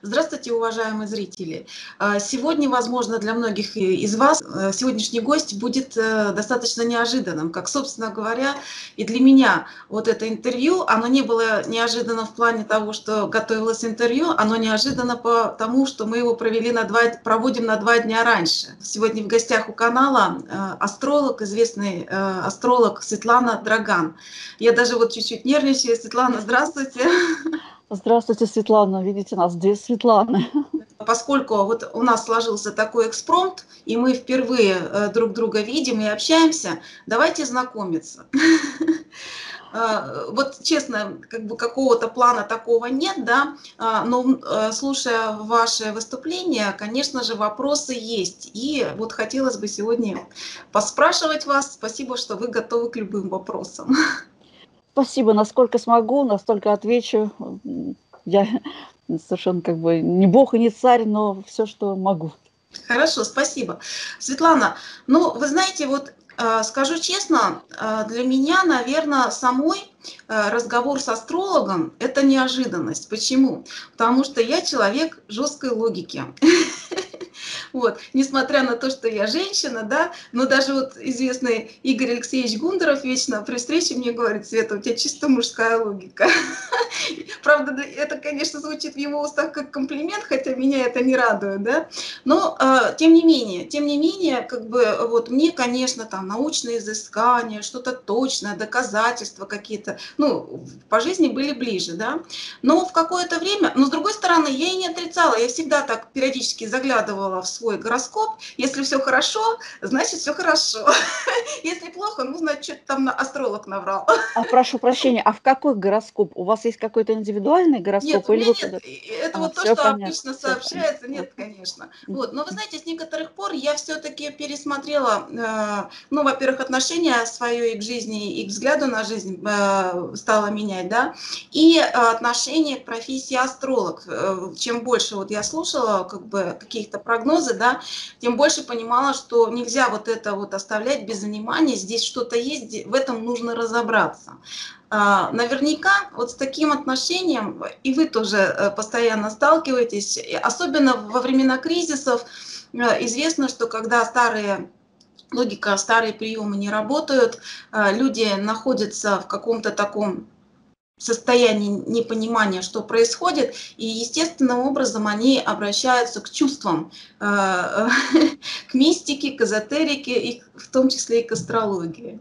Здравствуйте, уважаемые зрители. Сегодня, возможно, для многих из вас сегодняшний гость будет достаточно неожиданным. Как, собственно говоря, и для меня вот это интервью, оно не было неожиданно в плане того, что готовилось интервью, оно неожиданно потому, что мы его проводим на 2 дня раньше. Сегодня в гостях у канала астролог, известный астролог Светлана Драган. Я даже вот чуть-чуть нервничаю. Светлана, здравствуйте. Здравствуйте, Светлана. Видите, нас две Светланы. Поскольку вот у нас сложился такой экспромт, и мы впервые друг друга видим и общаемся, давайте знакомиться. Вот честно, как бы какого-то плана такого нет, да, но слушая ваше выступление, конечно же, вопросы есть. И вот хотелось бы сегодня поспрашивать вас. Спасибо, что вы готовы к любым вопросам. Спасибо. Насколько смогу, настолько отвечу. Я совершенно как бы не бог и не царь, но все, что могу. Хорошо, спасибо. Светлана, ну, вы знаете, вот скажу честно, для меня, наверное, самой разговор с астрологом – это неожиданность. Почему? Потому что я человек жесткой логики. Вот, несмотря на то, что я женщина, да, но даже вот известный Игорь Алексеевич Гундаров вечно при встрече мне говорит: Света, у тебя чисто мужская логика. Правда, это, конечно, звучит в его устах как комплимент, хотя меня это не радует, да. Но тем не менее, как бы вот мне, конечно, там научные изыскания, что-то точное, доказательства какие-то, ну, по жизни были ближе, да. Но в какое-то время, но с другой стороны, я и не отрицала, я всегда так периодически заглядывала в свой гороскоп. Если все хорошо, значит все хорошо. Если плохо, ну, значит, что-то там астролог наврал. А прошу прощения, а в какой гороскоп? У вас есть какой-то индивидуальный Нет, гороскоп у или меня вы нет. куда-то? Это вот то, Все что понятно, обычно все понятно. сообщается, нет, конечно. Вот. Но вы знаете, с некоторых пор я все-таки пересмотрела, ну, во-первых, отношение свое и к жизни, и к взгляду на жизнь стала менять, да, и отношение к профессии астролог. Чем больше вот я слушала как бы каких-то прогнозы, да, тем больше понимала, что нельзя вот это вот оставлять без внимания, здесь что-то есть, в этом нужно разобраться. Наверняка вот с таким отношением и вы тоже постоянно сталкиваетесь, особенно во времена кризисов. Известно, что когда логика, старые приемы не работают, люди находятся в каком-то таком состоянии непонимания, что происходит, и естественным образом они обращаются к чувствам, к мистике, к эзотерике, и в том числе и к астрологии.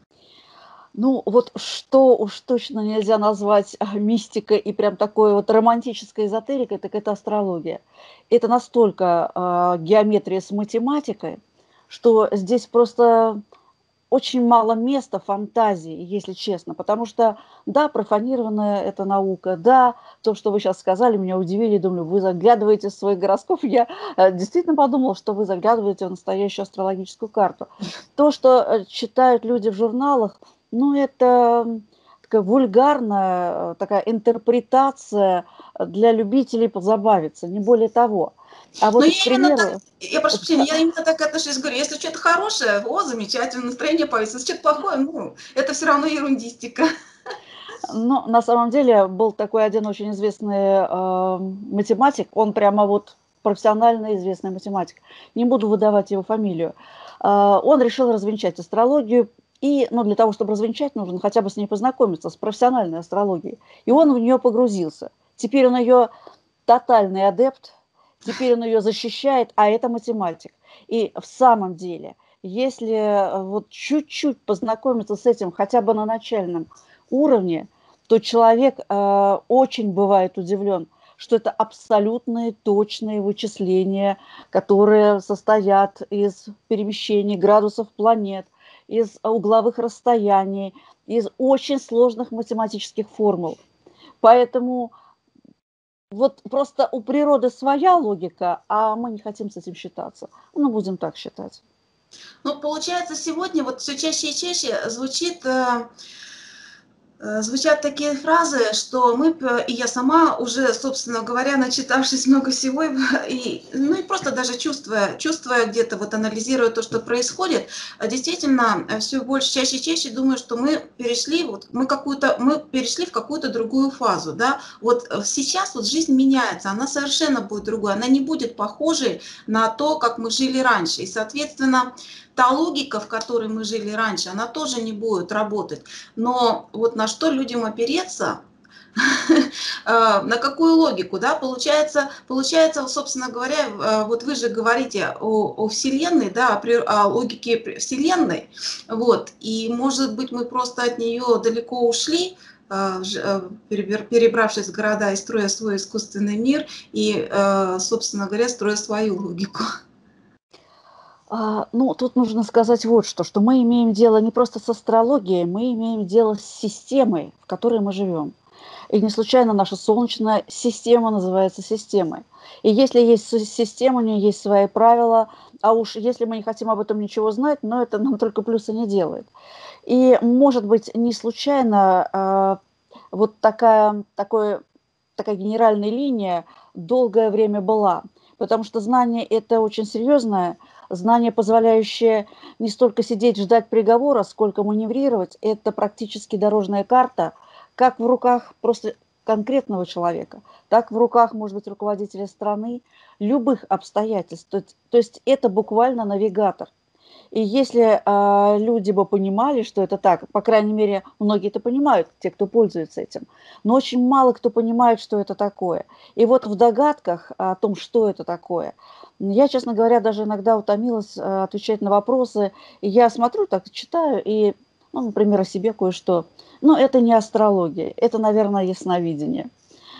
Ну, вот что уж точно нельзя назвать мистикой и прям такой вот романтической эзотерикой, так это астрология. Это настолько геометрия с математикой, что здесь просто очень мало места фантазии, если честно, потому что, да, профанированная эта наука, да, то, что вы сейчас сказали, меня удивили, думаю, вы заглядываете в свой гороскоп, я действительно подумала, что вы заглядываете в настоящую астрологическую карту. То, что читают люди в журналах, ну, это такая вульгарная такая интерпретация для любителей позабавиться, не более того. А Но вот, я к именно так, примеру, я прошу прощения, я именно так отношусь, говорю, если что-то хорошее, о, замечательно, настроение повысится, если что-то плохое, ну, это все равно ерундистика. ну, на самом деле был такой один очень известный математик, он прямо вот профессионально известный математик, не буду выдавать его фамилию. Он решил развенчать астрологию, и, ну, для того, чтобы развенчать, нужно хотя бы с ней познакомиться, с профессиональной астрологией. И он в нее погрузился. Теперь он ее тотальный адепт, теперь он ее защищает, а это математик. И в самом деле, если вот чуть-чуть познакомиться с этим хотя бы на начальном уровне, то человек очень бывает удивлен, что это абсолютные точные вычисления, которые состоят из перемещений градусов планет, из угловых расстояний, из очень сложных математических формул. Поэтому вот просто у природы своя логика, а мы не хотим с этим считаться. Ну, будем так считать. Ну, получается, сегодня вот все чаще и чаще звучит Звучат такие фразы, что и я сама уже, собственно говоря, начитавшись много всего, ну и просто даже чувствуя где-то, вот анализируя то, что происходит, действительно, все больше, чаще и чаще думаю, что мы перешли в какую-то другую фазу, да. Вот сейчас вот жизнь меняется, она совершенно будет другой, она не будет похожей на то, как мы жили раньше. И, соответственно, та логика, в которой мы жили раньше, она тоже не будет работать. Но вот на что людям опереться, на какую логику, да, получается, собственно говоря, вот вы же говорите о Вселенной, да, о логике Вселенной, вот, и, может быть, мы просто от нее далеко ушли, перебравшись в города и строя свой искусственный мир, и, собственно говоря, строя свою логику. Ну, тут нужно сказать вот что мы имеем дело не просто с астрологией, мы имеем дело с системой, в которой мы живем. И не случайно наша Солнечная система называется системой. И если есть система, у нее есть свои правила, а уж если мы не хотим об этом ничего знать, но это нам только плюса не делает. И, может быть, не случайно вот такая генеральная линия долгое время была, потому что знание – это очень серьезное, знание, позволяющее не столько сидеть, ждать приговора, сколько маневрировать. Это практически дорожная карта, как в руках просто конкретного человека, так в руках, может быть, руководителя страны, любых обстоятельств. То есть это буквально навигатор. И если люди бы понимали, что это так, по крайней мере, многие это понимают, те, кто пользуется этим, но очень мало кто понимает, что это такое. И вот в догадках о том, что это такое, я, честно говоря, даже иногда утомилась отвечать на вопросы. И я смотрю, так читаю, и, ну, например, о себе кое-что. Но это не астрология, это, наверное, ясновидение.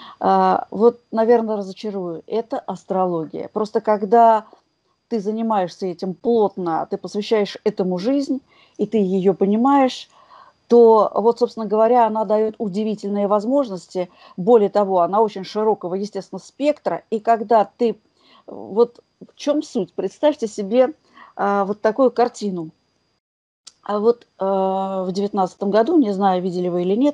Вот, наверное, разочарую. Это астрология. Просто когда ты занимаешься этим плотно, ты посвящаешь этому жизнь, и ты ее понимаешь, то вот, собственно говоря, она дает удивительные возможности. Более того, она очень широкого, естественно, спектра. И когда ты... Вот в чем суть? Представьте себе вот такую картину. А вот в 19 году, не знаю, видели вы или нет,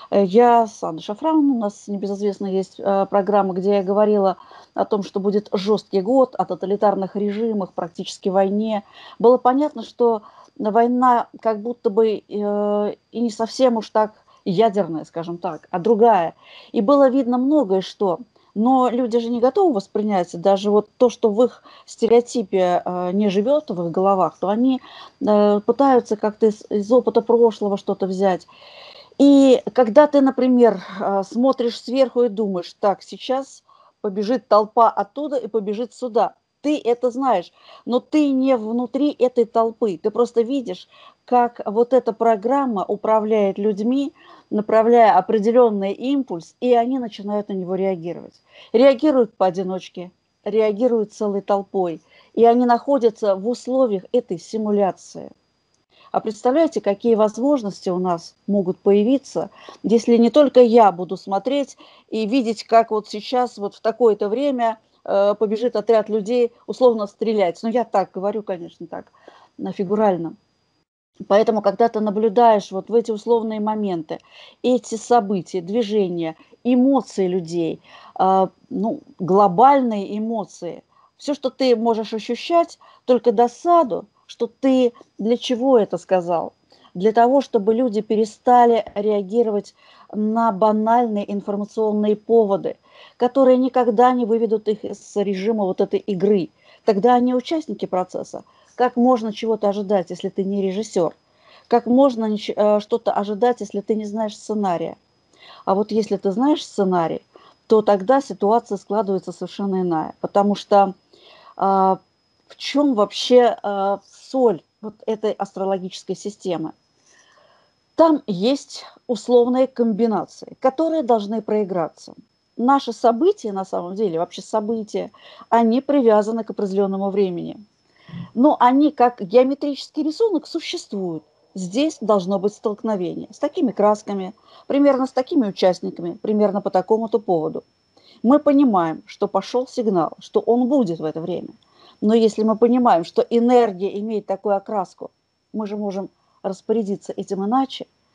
я с Анной Шафран, у нас небезызвестно есть программа, где я говорила о том, что будет жесткий год, о тоталитарных режимах, практически войне. Было понятно, что война как будто бы и не совсем уж так ядерная, скажем так, а другая. И было видно многое что. Но люди же не готовы воспринять даже вот то, что в их стереотипе не живет в их головах, то они пытаются как-то из опыта прошлого что-то взять. И когда ты, например, смотришь сверху и думаешь: так, сейчас побежит толпа оттуда и побежит сюда. Ты это знаешь, но ты не внутри этой толпы. Ты просто видишь, как вот эта программа управляет людьми, направляя определенный импульс, и они начинают на него реагировать. Реагируют поодиночке, реагируют целой толпой, и они находятся в условиях этой симуляции. А представляете, какие возможности у нас могут появиться, если не только я буду смотреть и видеть, как вот сейчас, вот в такое-то время побежит отряд людей условно стрелять. Ну, я так говорю, конечно, так, фигурально. Поэтому, когда ты наблюдаешь вот в эти условные моменты, эти события, движения, эмоции людей, ну, глобальные эмоции, все, что ты можешь ощущать, только досаду, что ты для чего это сказал? Для того, чтобы люди перестали реагировать на банальные информационные поводы, которые никогда не выведут их из режима вот этой игры. Тогда они участники процесса. Как можно чего-то ожидать, если ты не режиссер? Как можно что-то ожидать, если ты не знаешь сценария? А вот если ты знаешь сценарий, то тогда ситуация складывается совершенно иная. Потому что в чем вообще соль вот этой астрологической системы? Там есть условные комбинации, которые должны проиграться. Наши события, на самом деле, вообще события, они привязаны к определенному времени. Но они, как геометрический рисунок, существуют. Здесь должно быть столкновение с такими красками, примерно с такими участниками, примерно по такому-то поводу. Мы понимаем, что пошел сигнал, что он будет в это время. Но если мы понимаем, что энергия имеет такую окраску, мы же можем распорядиться этим иначе.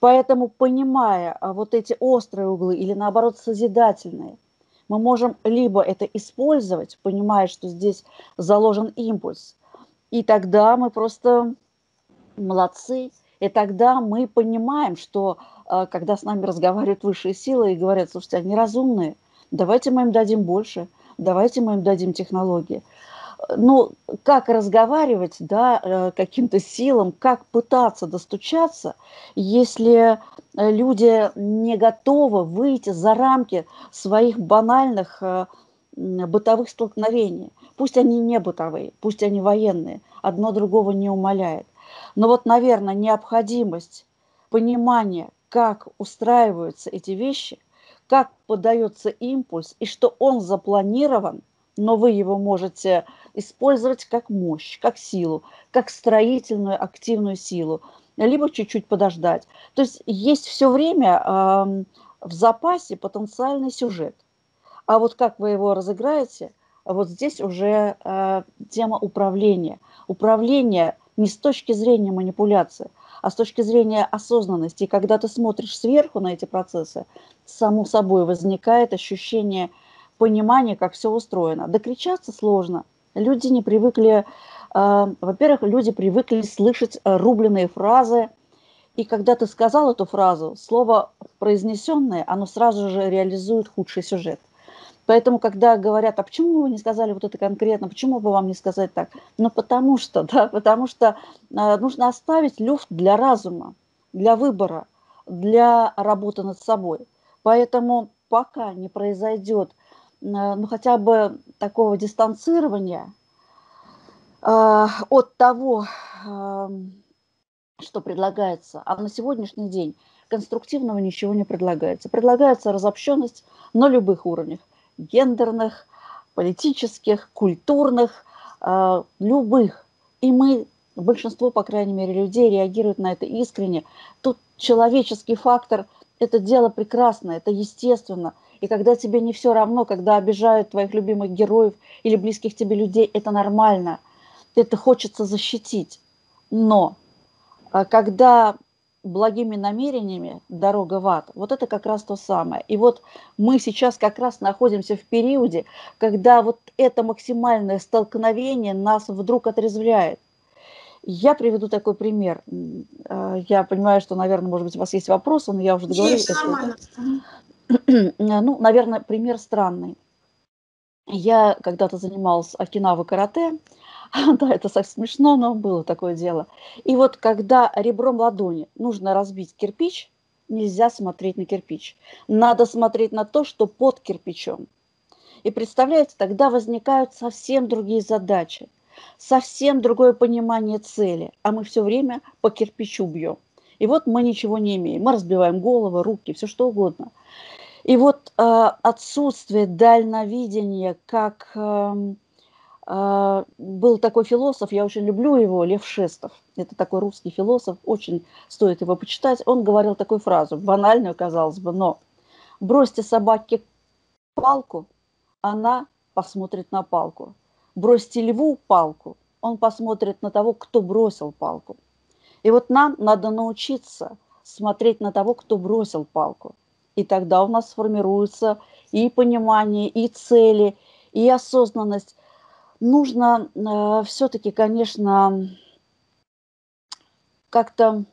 Поэтому, понимая вот эти острые углы или, наоборот, созидательные, мы можем либо это использовать, понимая, что здесь заложен импульс, и тогда мы просто молодцы, и тогда мы понимаем, что когда с нами разговаривают высшие силы и говорят: слушайте, они разумные, давайте мы им дадим больше, давайте мы им дадим технологии. Ну, как разговаривать, да, каким-то силам, как пытаться достучаться, если люди не готовы выйти за рамки своих банальных бытовых столкновений. Пусть они не бытовые, пусть они военные, одно другого не умаляет. Но вот, наверное, необходимость понимания, как устраиваются эти вещи, как подается импульс и что он запланирован, но вы его можете использовать как мощь, как силу, как строительную активную силу, либо чуть-чуть подождать. То есть все время в запасе потенциальный сюжет. А вот как вы его разыграете, вот здесь уже тема управления. Управление не с точки зрения манипуляции, а с точки зрения осознанности. И когда ты смотришь сверху на эти процессы, само собой возникает ощущение понимания, как все устроено. Докричаться сложно. Люди не привыкли, во-первых, люди привыкли слышать рубленые фразы, и когда ты сказал эту фразу, слово произнесенное, оно сразу же реализует худший сюжет. Поэтому, когда говорят: а почему вы не сказали вот это конкретно, почему бы вам не сказать так? Ну, потому что, да, потому что нужно оставить люфт для разума, для выбора, для работы над собой. Поэтому пока не произойдет, ну, хотя бы такого дистанцирования от того, что предлагается, а на сегодняшний день конструктивного ничего не предлагается. Предлагается разобщенность на любых уровнях: гендерных, политических, культурных, любых. И мы, большинство, по крайней мере, людей реагируют на это искренне. Тут человеческий фактор – это дело прекрасное, это естественно. И когда тебе не все равно, когда обижают твоих любимых героев или близких тебе людей, это нормально. Это хочется защитить. Но когда благими намерениями дорога в ад, вот это как раз то самое. И вот мы сейчас как раз находимся в периоде, когда вот это максимальное столкновение нас вдруг отрезвляет. Я приведу такой пример. Я понимаю, что, наверное, может быть, у вас есть вопросы, но я уже договорилась. Есть, нормально. Ну, наверное, пример странный. Я когда-то занималась окинава карате. Да, это совсем смешно, но было такое дело. И вот когда ребром ладони нужно разбить кирпич, нельзя смотреть на кирпич. Надо смотреть на то, что под кирпичом. И представляете, тогда возникают совсем другие задачи, совсем другое понимание цели, а мы все время по кирпичу бьем. И вот мы ничего не имеем. Мы разбиваем головы, руки, все что угодно. И вот отсутствие дальновидения, как был такой философ, я очень люблю его, Лев Шестов. Это такой русский философ, очень стоит его почитать. Он говорил такую фразу, банальную, казалось бы, но: бросьте собаке палку, она посмотрит на палку. Бросьте льву палку, он посмотрит на того, кто бросил палку. И вот нам надо научиться смотреть на того, кто бросил палку. И тогда у нас сформируется и понимание, и цели, и осознанность. Нужно все-таки, конечно, как-то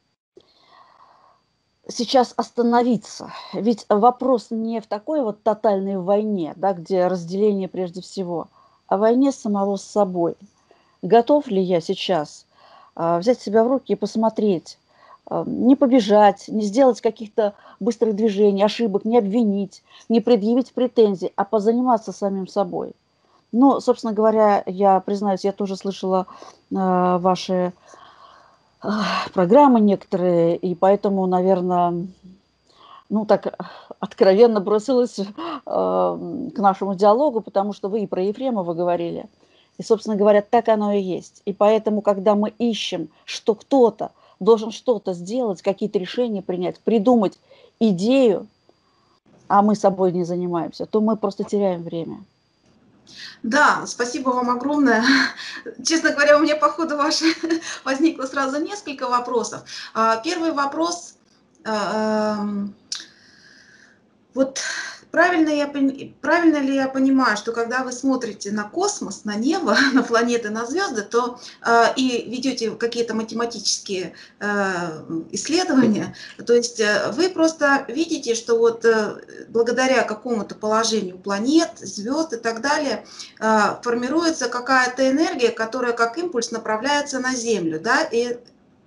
сейчас остановиться. Ведь вопрос не в такой вот тотальной войне, да, где разделение прежде всего, а в войне самого с собой. Готов ли я сейчас взять себя в руки и посмотреть, не побежать, не сделать каких-то быстрых движений, ошибок, не обвинить, не предъявить претензий, а позаниматься самим собой. Ну, собственно говоря, я признаюсь, я тоже слышала ваши программы некоторые, и поэтому, наверное, ну, так откровенно бросилась к нашему диалогу, потому что вы и про Ефремова говорили. И, собственно говоря, так оно и есть. И поэтому, когда мы ищем, что кто-то должен что-то сделать, какие-то решения принять, придумать идею, а мы собой не занимаемся, то мы просто теряем время. Да, спасибо вам огромное. Честно говоря, у меня по ходу вашей возникло сразу несколько вопросов. Первый вопрос вот правильно ли я понимаю, что когда вы смотрите на космос, на небо, на планеты, на звезды, то и ведете какие-то математические исследования, то есть вы просто видите, что вот благодаря какому-то положению планет, звезд и так далее формируется какая-то энергия, которая как импульс направляется на Землю, да, и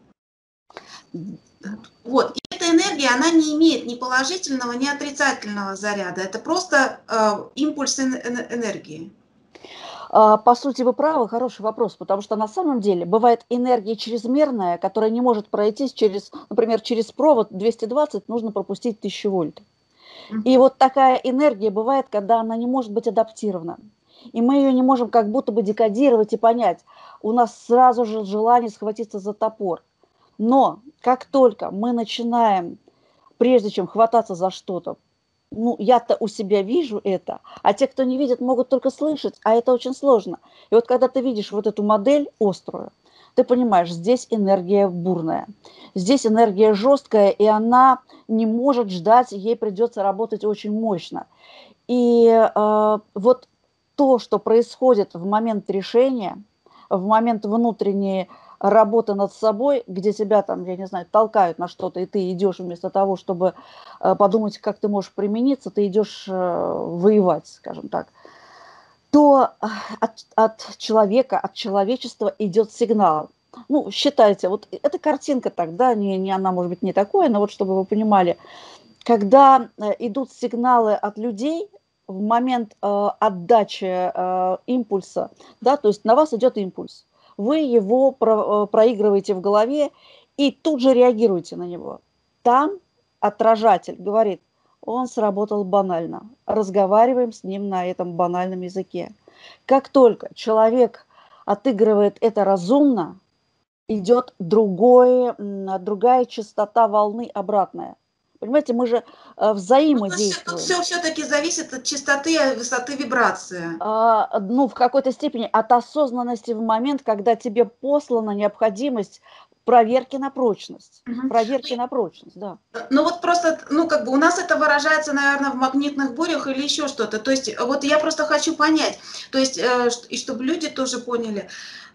вот. И эта энергия, она не имеет ни положительного, ни отрицательного заряда. Это просто импульс энергии. По сути, вы правы, хороший вопрос, потому что на самом деле бывает энергия чрезмерная, которая не может пройтись через, например, через провод 220 нужно пропустить 1000 вольт. И вот такая энергия бывает, когда она не может быть адаптирована. И мы ее не можем как будто бы декодировать и понять. У нас сразу же желание схватиться за топор. Но как только мы начинаем, прежде чем хвататься за что-то, ну, я-то у себя вижу это, а те, кто не видит, могут только слышать, а это очень сложно. И вот когда ты видишь вот эту модель острую, ты понимаешь, здесь энергия бурная, здесь энергия жесткая, и она не может ждать, ей придется работать очень мощно. И вот то, что происходит в момент решения, в момент внутренней работы над собой, где тебя там, я не знаю, толкают на что-то, и ты идешь вместо того, чтобы подумать, как ты можешь примениться, ты идешь воевать, скажем так, то от человека, от человечества идет сигнал. Ну, считайте, вот эта картинка тогда, не она, может быть, не такое, но вот чтобы вы понимали, когда идут сигналы от людей в момент отдачи импульса, да, то есть на вас идет импульс, вы его проигрываете в голове и тут же реагируете на него. Там отражатель говорит, он сработал банально, разговариваем с ним на этом банальном языке. Как только человек отыгрывает это разумно, идет другая частота волны обратная. Понимаете, мы же Тут взаимодействуем. все-таки зависит от частоты и высоты вибрации. Ну, в какой-то степени от осознанности в момент, когда тебе послана необходимость проверки на прочность. Мгм. Проверки на прочность, да. Ну вот просто, ну как бы у нас это выражается, наверное, в магнитных бурях или еще что-то. То есть вот я просто хочу понять, то есть и чтобы люди тоже поняли.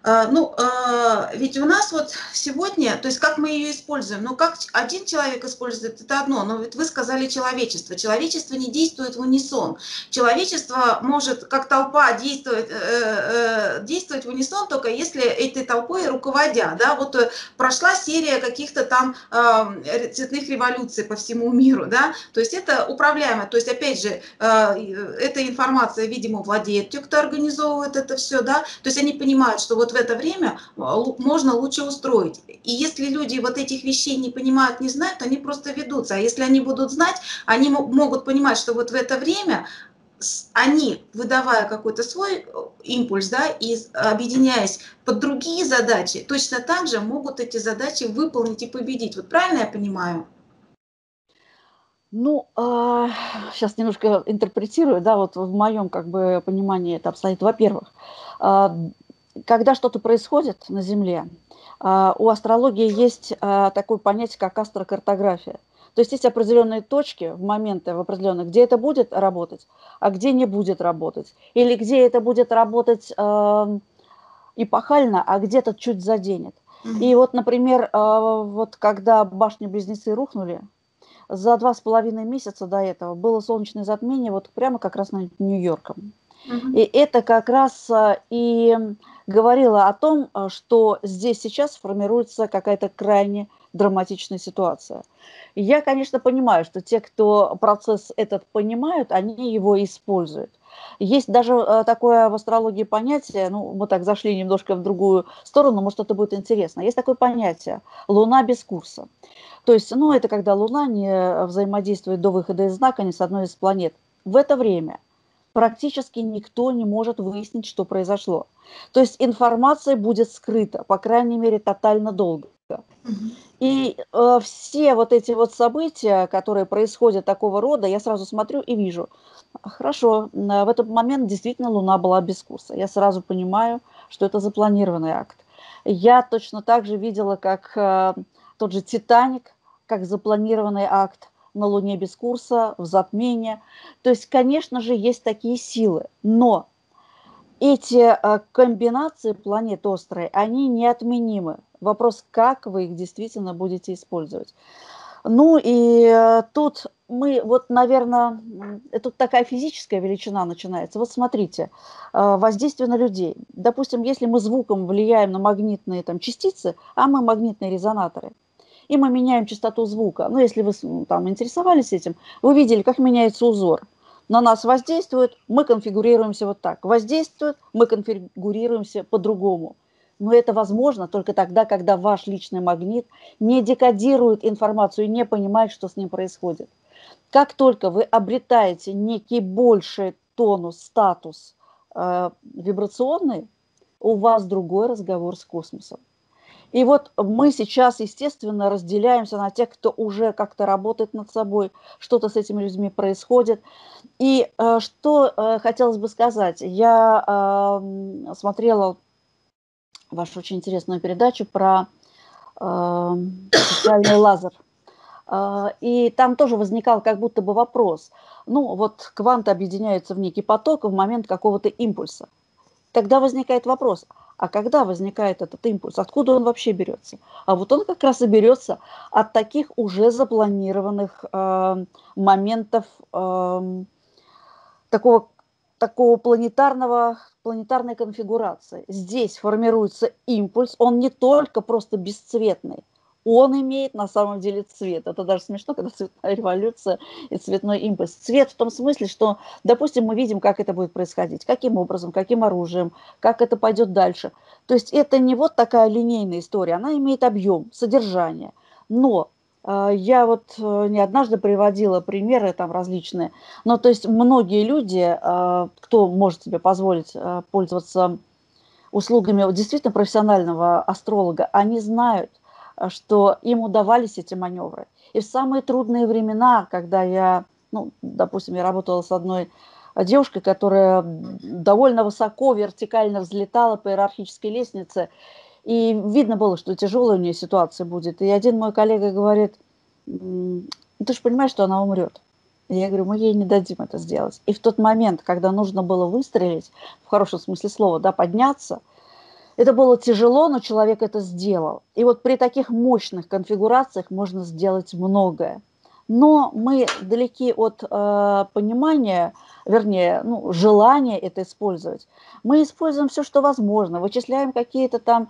Ведь у нас вот сегодня, то есть как мы ее используем, ну как один человек использует, это одно, но ведь вы сказали человечество. Человечество не действует в унисон. Человечество может как толпа действовать в унисон, только если этой толпой руководя. Да? Вот прошла серия каких-то там цветных революций по всему миру, да, то есть это управляемо, то есть опять же эта информация, видимо, владеет те, кто организовывает это все, да, то есть они понимают, что вот в это время можно лучше устроить, и если люди вот этих вещей не понимают, не знают, они просто ведутся, а если они будут знать, они могут понимать, что вот в это время они, выдавая какой-то свой импульс, да, и объединяясь под другие задачи, точно так же могут эти задачи выполнить и победить. Вот правильно я понимаю? Ну, сейчас немножко интерпретирую, да, вот в моем как бы понимании это обстоит. Во-первых, а, когда что-то происходит на Земле, у астрологии есть такое понятие, как астрокартография. То есть есть определенные точки, в моменты в определенных, где это будет работать, а где не будет работать. Или где это будет работать эпохально, а где-то чуть заденет. И вот, например, вот когда башни-близнецы рухнули, за 2,5 месяца до этого было солнечное затмение вот прямо как раз над Нью-Йорком. И это как раз и говорило о том, что здесь сейчас формируется какая-то крайне драматичная ситуация. И я, конечно, понимаю, что те, кто процесс этот понимают, они его используют. Есть даже такое в астрологии понятие, ну, мы так зашли немножко в другую сторону, может, это будет интересно. Есть такое понятие «Луна без курса». То есть, ну, это когда Луна не взаимодействует до выхода из знака ни с одной из планет. В это время практически никто не может выяснить, что произошло. То есть информация будет скрыта, по крайней мере, тотально долго. И все вот эти вот события, которые происходят такого рода, я сразу смотрю и вижу, хорошо, в этот момент действительно Луна была без курса. Я сразу понимаю, что это запланированный акт. Я точно так же видела, как тот же «Титаник» как запланированный акт на Луне без курса, в затмении. То есть, конечно же, есть такие силы, но эти комбинации планет острые, они неотменимы. Вопрос, как вы их действительно будете использовать. Ну и тут мы, вот, наверное, тут такая физическая величина начинается. Вот смотрите, воздействие на людей. Допустим, если мы звуком влияем на магнитные там частицы, а мы магнитные резонаторы, и мы меняем частоту звука. Ну, если вы там интересовались этим, вы видели, как меняется узор. На нас воздействует, мы конфигурируемся вот так. Воздействует, мы конфигурируемся по-другому. Но это возможно только тогда, когда ваш личный магнит не декодирует информацию и не понимает, что с ним происходит. Как только вы обретаете некий больший тонус, статус вибрационный, у вас другой разговор с космосом. И вот мы сейчас, естественно, разделяемся на тех, кто уже как-то работает над собой, что-то с этими людьми происходит. И что хотелось бы сказать. Я смотрела вашу очень интересную передачу про специальный лазер. И там тоже возникал как будто бы вопрос. Ну, вот кванты объединяются в некий поток в момент какого-то импульса. Тогда возникает вопрос, а когда возникает этот импульс, откуда он вообще берется? А вот он как раз и берется от таких уже запланированных моментов такого планетарной конфигурации. Здесь формируется импульс, он не только просто бесцветный, он имеет на самом деле цвет. Это даже смешно, когда цветная революция и цветной импульс. Цвет в том смысле, что, допустим, мы видим, как это будет происходить, каким образом, каким оружием, как это пойдет дальше. То есть это не вот такая линейная история, она имеет объем, содержание. Но я вот не однажды приводила примеры там различные, но то есть многие люди, кто может себе позволить пользоваться услугами действительно профессионального астролога, они знают, что им удавались эти маневры. И в самые трудные времена, когда я, ну, допустим, я работала с одной девушкой, которая довольно высоко, вертикально взлетала по иерархической лестнице, и видно было, что тяжелая у нее ситуация будет. И один мой коллега говорит, ты же понимаешь, что она умрет. И я говорю, мы ей не дадим это сделать. И в тот момент, когда нужно было выстрелить, в хорошем смысле слова, да, подняться, это было тяжело, но человек это сделал. И вот при таких мощных конфигурациях можно сделать многое. Но мы далеки от понимания, вернее, ну, желания это использовать. Мы используем все, что возможно, вычисляем какие-то там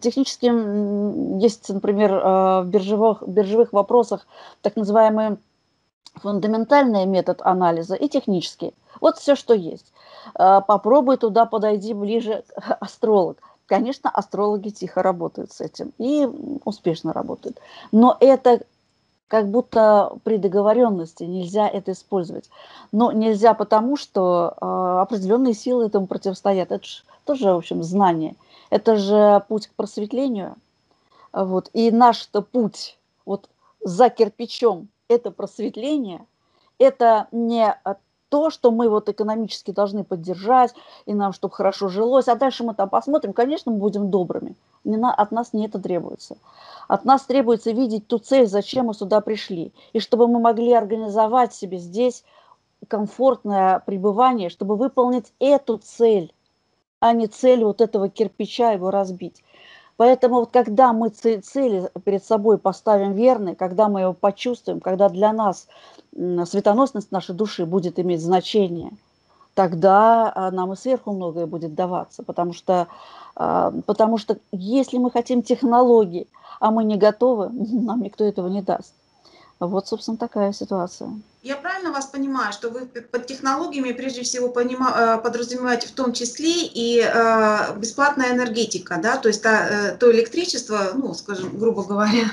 технические, есть, например, в биржевых вопросах так называемый фундаментальный метод анализа и технический. Вот все, что есть. Попробуй туда подойди ближе, астролог. Конечно, астрологи тихо работают с этим и успешно работают. Но это как будто при договоренности нельзя это использовать. Но нельзя потому, что определенные силы этому противостоят. Это же тоже, в общем, знание. Это же путь к просветлению. Вот. И наш-то путь вот за кирпичом – это просветление, это не то, что мы вот экономически должны поддержать, и нам, чтобы хорошо жилось, а дальше мы там посмотрим, конечно, мы будем добрыми. От нас не это требуется. От нас требуется видеть ту цель, зачем мы сюда пришли, и чтобы мы могли организовать себе здесь комфортное пребывание, чтобы выполнить эту цель, а не цель вот этого кирпича его разбить. Поэтому вот когда мы цели перед собой поставим верные, когда мы его почувствуем, когда для нас светоносность нашей души будет иметь значение, тогда нам и сверху многое будет даваться. Потому что если мы хотим технологий, а мы не готовы, нам никто этого не даст. Вот, собственно, такая ситуация. Я правильно вас понимаю, что вы под технологиями прежде всего подразумеваете в том числе и бесплатная энергетика, да, то есть то электричество, ну, скажем, грубо говоря.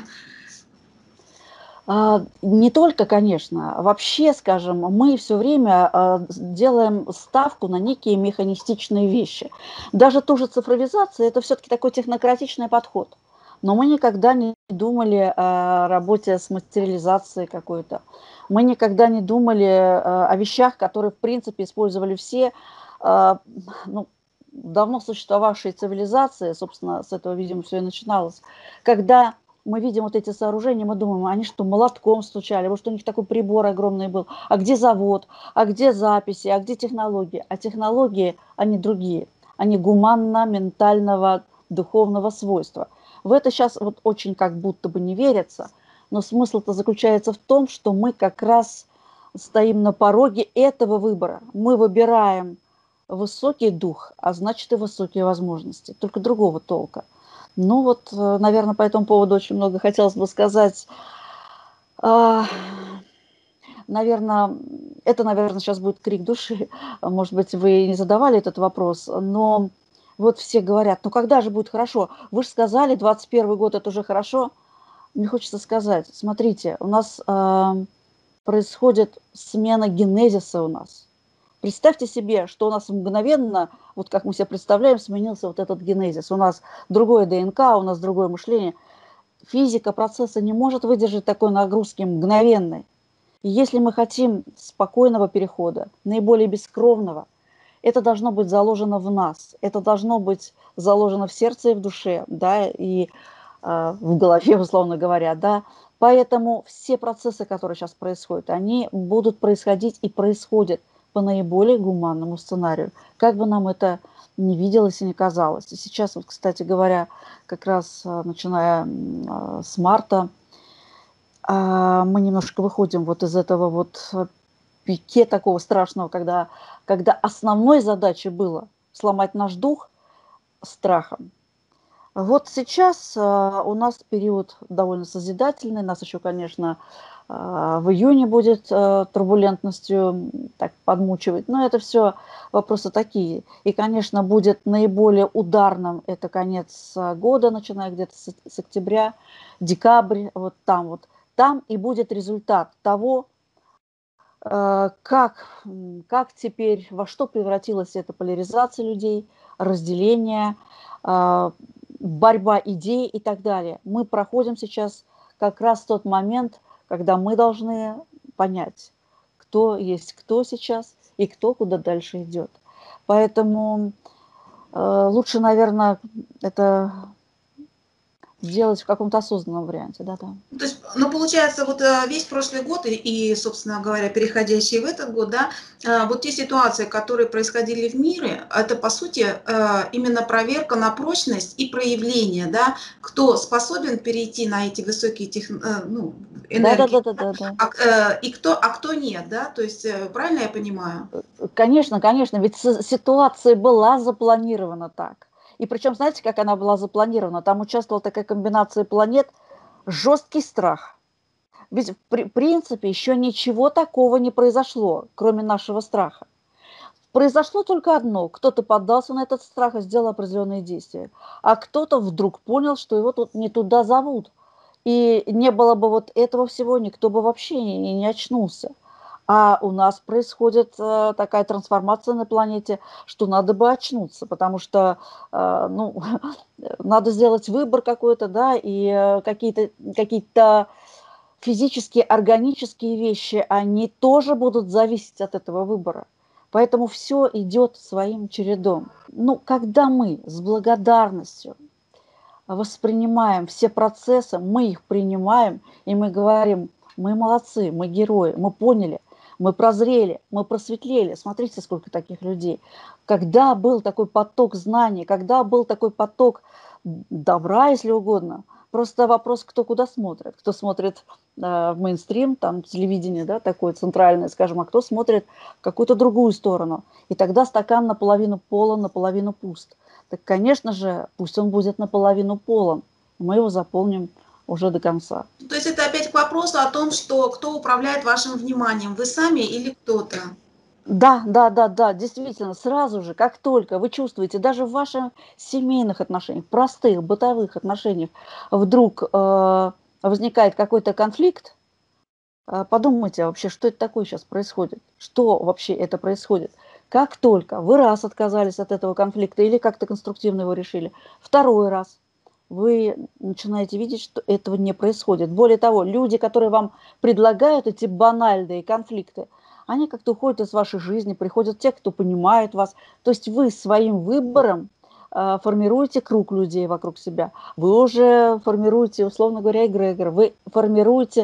Не только, конечно. Вообще, скажем, мы все время делаем ставку на некие механистичные вещи. Даже ту же цифровизацию – это все-таки такой технократичный подход. Но мы никогда не думали о работе с материализацией какой-то. Мы никогда не думали о вещах, которые, в принципе, использовали все ну, давно существовавшие цивилизации, собственно, с этого, видимо, все и начиналось, когда мы видим вот эти сооружения, мы думаем, они что, молотком стучали, может, у них такой прибор огромный был, а где завод, а где записи, а где технологии? А технологии, они другие, они гуманно-ментального, духовного свойства. В это сейчас вот очень как будто бы не верится, но смысл-то заключается в том, что мы как раз стоим на пороге этого выбора. Мы выбираем высокий дух, а значит и высокие возможности, только другого толка. Ну вот, наверное, по этому поводу очень много хотелось бы сказать. А, наверное, это, наверное, сейчас будет крик души. Может быть, вы не задавали этот вопрос, но вот все говорят: ну когда же будет хорошо? Вы же сказали, 21 год – это уже хорошо. Мне хочется сказать, смотрите, у нас происходит смена генезиса у нас. Представьте себе, что у нас мгновенно, вот как мы себе представляем, сменился вот этот генезис. У нас другое ДНК, у нас другое мышление. Физика процесса не может выдержать такой нагрузки мгновенной. И если мы хотим спокойного перехода, наиболее бескровного, это должно быть заложено в нас, это должно быть заложено в сердце и в душе, да, и в голове, условно говоря, да. Поэтому все процессы, которые сейчас происходят, они будут происходить и происходят по наиболее гуманному сценарию. Как бы нам это не виделось и не казалось. И сейчас, вот, кстати говоря, как раз начиная с марта, мы немножко выходим вот из этого вот пике такого страшного, когда основной задачей было сломать наш дух страхом. Вот сейчас у нас период довольно созидательный. Нас еще, конечно, в июне будет турбулентностью так подмучивать. Но это все вопросы такие. И, конечно, будет наиболее ударным это конец года, начиная где-то с октября, декабрь, вот там вот. Там и будет результат того, как теперь, во что превратилась эта поляризация людей, разделение, борьба идей и так далее. Мы проходим сейчас как раз тот момент, когда мы должны понять, кто есть кто сейчас и кто куда дальше идет. Поэтому лучше, наверное, это сделать в каком-то осознанном варианте, да. То есть, ну, получается, вот весь прошлый год собственно говоря, переходящий в этот год, да, вот те ситуации, которые происходили в мире, это, по сути, именно проверка на прочность и проявление, да, кто способен перейти на эти высокие энергии, Да. и кто нет, да, то есть, правильно я понимаю? Конечно, конечно, ведь ситуация была запланирована так. И причем, знаете, как она была запланирована? Там участвовала такая комбинация планет, жесткий страх. Ведь в принципе еще ничего такого не произошло, кроме нашего страха. Произошло только одно: кто-то поддался на этот страх и сделал определенные действия, а кто-то вдруг понял, что его тут не туда зовут. И не было бы вот этого всего, никто бы вообще не очнулся. А у нас происходит такая трансформация на планете, что надо бы очнуться, потому что, ну, надо сделать выбор какой-то, да, и какие-то физические, органические вещи, они тоже будут зависеть от этого выбора. Поэтому все идет своим чередом. Ну, когда мы с благодарностью воспринимаем все процессы, мы их принимаем, и мы говорим: мы молодцы, мы герои, мы поняли, мы прозрели, мы просветлели. Смотрите, сколько таких людей. Когда был такой поток знаний, когда был такой поток добра, если угодно, просто вопрос, кто куда смотрит. Кто смотрит в мейнстрим, там телевидение, да, такое центральное, скажем, а кто смотрит в какую-то другую сторону. И тогда стакан наполовину полон, наполовину пуст. Так, конечно же, пусть он будет наполовину полон, мы его заполним уже до конца. То есть это опять к вопросу о том, что кто управляет вашим вниманием, вы сами или кто-то? Да, действительно, сразу же, как только вы чувствуете, даже в ваших семейных отношениях, простых бытовых отношениях, вдруг возникает какой-то конфликт, подумайте вообще, что это такое сейчас происходит, что вообще это происходит. Как только вы раз отказались от этого конфликта или как-то конструктивно его решили, второй раз вы начинаете видеть, что этого не происходит. Более того, люди, которые вам предлагают эти банальные конфликты, они как-то уходят из вашей жизни, приходят те, кто понимает вас. То есть вы своим выбором формируете круг людей вокруг себя, вы уже формируете, условно говоря, эгрегор, вы формируете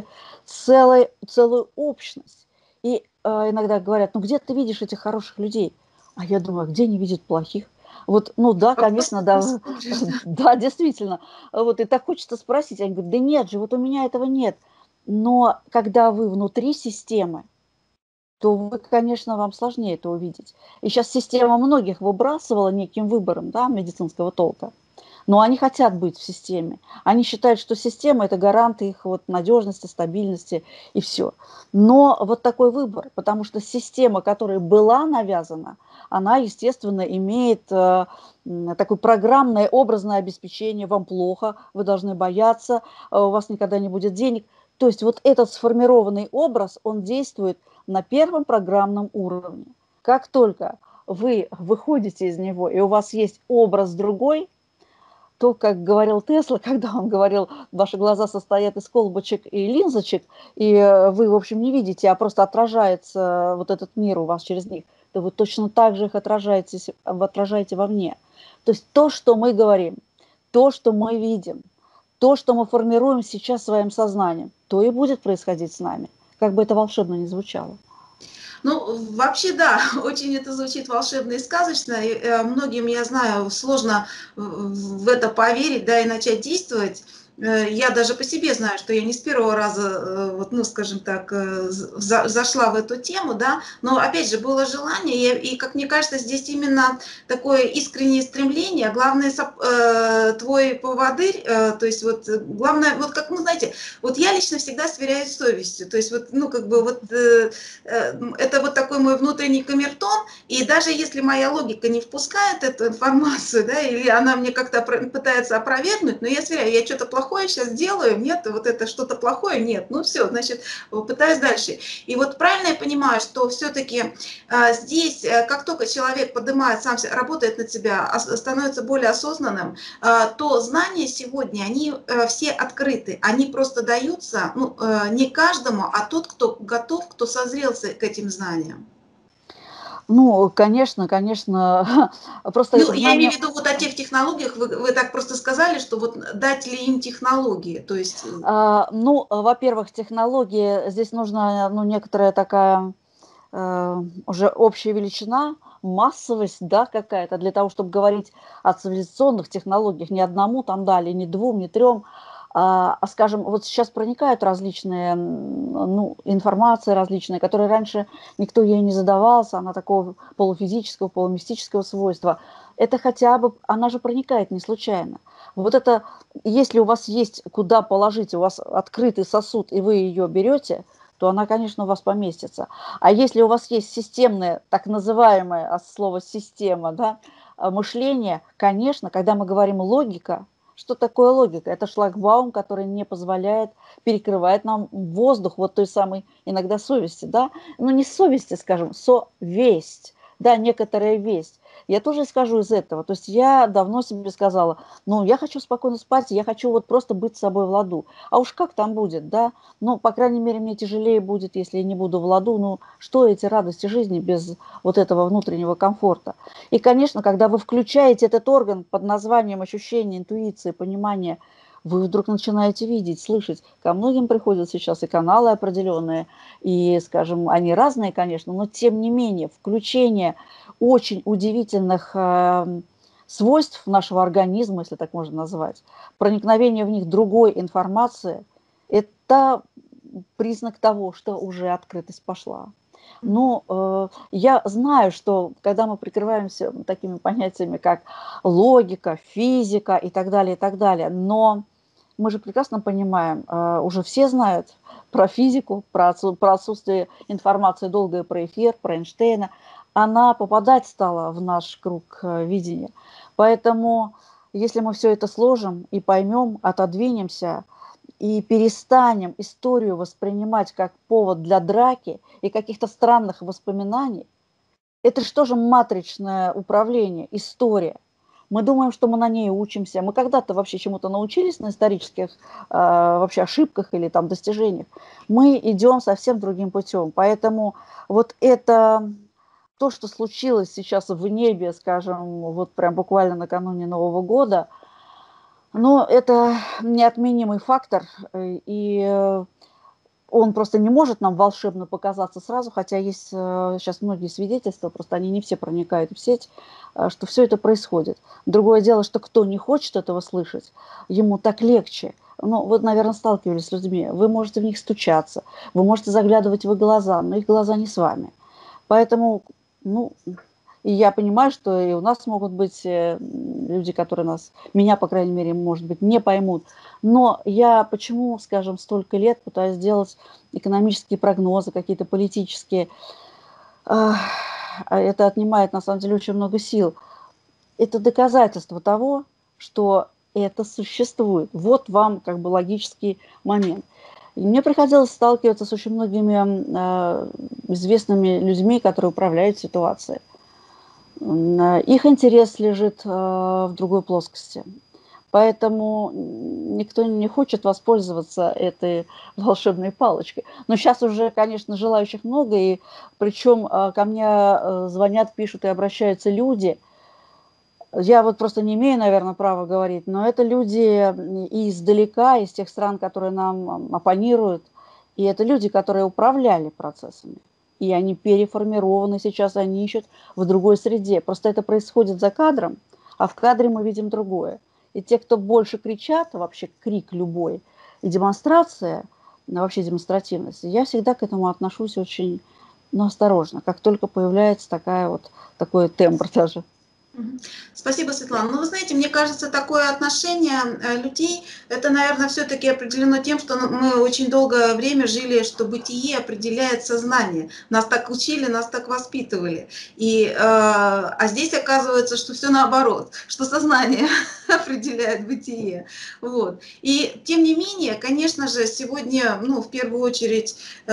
целую общность. И иногда говорят, ну где ты видишь этих хороших людей? А я думаю, а где они видят плохих? Вот, ну да, А конечно, просто да, смотришь, да. да, действительно. Вот, и так хочется спросить, они говорят, да нет же, вот у меня этого нет. Но когда вы внутри системы, то вы, конечно, вам сложнее это увидеть. И сейчас система многих выбрасывала неким выбором, да, медицинского толка. Но они хотят быть в системе. Они считают, что система – это гарант их вот надежности, стабильности и все. Но вот такой выбор, потому что система, которая была навязана, она, естественно, имеет такое программное, образное обеспечение. Вам плохо, вы должны бояться, у вас никогда не будет денег. То есть вот этот сформированный образ, он действует на первом программном уровне. Как только вы выходите из него, и у вас есть образ другой, то, как говорил Тесла, когда он говорил, ваши глаза состоят из колбочек и линзочек, и вы, в общем, не видите, а просто отражается вот этот мир у вас через них, то вы точно так же их отражаете вовне. То есть то, что мы говорим, то, что мы видим, то, что мы формируем сейчас своим сознанием, то и будет происходить с нами, как бы это волшебно ни звучало. Ну, вообще, да, очень это звучит волшебно и сказочно. И, многим, я знаю, сложно в это поверить, да, и начать действовать. Я даже по себе знаю, что я не с первого раза, вот, ну, скажем так, зашла в эту тему, да, но, опять же, было желание, и, как мне кажется, здесь именно такое искреннее стремление, главное, твой поводырь, то есть вот, главное, вот как, ну, знаете, вот я лично всегда сверяюсь с совестью, то есть вот, ну, как бы вот это вот такой мой внутренний камертон, и даже если моя логика не впускает эту информацию, да, или она мне как-то пытается опровергнуть, но я сверяю, я что-то плохое сейчас делаю, нет, вот это что-то плохое, нет, ну все, значит, пытаюсь дальше. И вот правильно я понимаю, что все-таки здесь, как только человек поднимает сам, работает над себя, становится более осознанным, то знания сегодня, они все открыты, они просто даются, ну, не каждому, а тот, кто готов, кто созрел к этим знаниям. Ну, конечно, конечно, просто Ну, я знания. имею в виду вот о тех технологиях, вы так просто сказали, что вот дать ли им технологии, то есть... Ну, во-первых, технологии, здесь нужна, ну, некоторая такая уже общая величина, массовость, да, какая-то, для того, чтобы говорить о цивилизационных технологиях, не одному там дали, не двум, не трем, скажем, вот сейчас проникают различные, ну, информации различные, которые раньше никто ей не задавался, она такого полуфизического, полумистического свойства. Это хотя бы, она же проникает не случайно. Вот это, если у вас есть куда положить, у вас открытый сосуд, и вы ее берете, то она, конечно, у вас поместится. А если у вас есть системное, так называемое от слова система, да, мышление, конечно, когда мы говорим логика, что такое логика? Это шлагбаум, который не позволяет, перекрывает нам воздух вот той самой иногда совести, да, ну не совести, скажем, совесть, да, некоторая весть. Я тоже исхожу из этого. То есть я давно себе сказала, ну, я хочу спокойно спать, я хочу вот просто быть с собой в ладу. А уж как там будет, да? Ну, по крайней мере, мне тяжелее будет, если я не буду в ладу. Ну, что эти радости жизни без вот этого внутреннего комфорта? И, конечно, когда вы включаете этот орган под названием ощущение, интуиции, понимание, вы вдруг начинаете видеть, слышать. Ко многим приходят сейчас и каналы определенные, и, скажем, они разные, конечно, но тем не менее включение очень удивительных свойств нашего организма, если так можно назвать, проникновение в них другой информации, это признак того, что уже открытость пошла. Но я знаю, что когда мы прикрываемся такими понятиями, как логика, физика и так далее, но мы же прекрасно понимаем, уже все знают про физику, про отсутствие информации долгое про эфир, про Эйнштейна. Она попадать стала в наш круг видения. Поэтому, если мы все это сложим и поймем, отодвинемся и перестанем историю воспринимать как повод для драки и каких-то странных воспоминаний, это что же матричное управление, история. Мы думаем, что мы на ней учимся. Мы когда-то вообще чему-то научились на исторических вообще ошибках или там достижениях. Мы идем совсем другим путем. Поэтому вот это то, что случилось сейчас в небе, скажем, вот прям буквально накануне Нового года, ну, это неотменимый фактор, и он просто не может нам волшебно показаться сразу, хотя есть сейчас многие свидетельства, просто они не все проникают в сеть, что все это происходит. Другое дело, что кто не хочет этого слышать, ему так легче. Ну, вы, наверное, сталкивались с людьми. Вы можете в них стучаться, вы можете заглядывать в их глаза, но их глаза не с вами. Поэтому, ну, и я понимаю, что и у нас могут быть люди, которые меня, по крайней мере, может быть, не поймут. Но я почему, скажем, столько лет пытаюсь делать экономические прогнозы, какие-то политические. Это отнимает, на самом деле, очень много сил. Это доказательство того, что это существует. Вот вам как бы логический момент. И мне приходилось сталкиваться с очень многими известными людьми, которые управляют ситуацией. Их интерес лежит в другой плоскости. Поэтому никто не хочет воспользоваться этой волшебной палочкой. Но сейчас уже, конечно, желающих много, и причем ко мне звонят, пишут и обращаются люди. Я вот просто не имею, наверное, права говорить, но это люди и издалека, из тех стран, которые нам оппонируют, и это люди, которые управляли процессами. И они переформированы сейчас, они ищут в другой среде. Просто это происходит за кадром, а в кадре мы видим другое. И те, кто больше кричат, вообще крик любой, и демонстрация, вообще демонстративность, я всегда к этому отношусь очень, ну, осторожно, как только появляется такой тембр даже. Спасибо, Светлана. Ну, вы знаете, мне кажется, такое отношение людей, это, наверное, все-таки определено тем, что мы очень долгое время жили, что бытие определяет сознание. Нас так учили, нас так воспитывали. А здесь оказывается, что все наоборот, что сознание определяет бытие. Вот. И тем не менее, конечно же, сегодня, ну, в первую очередь,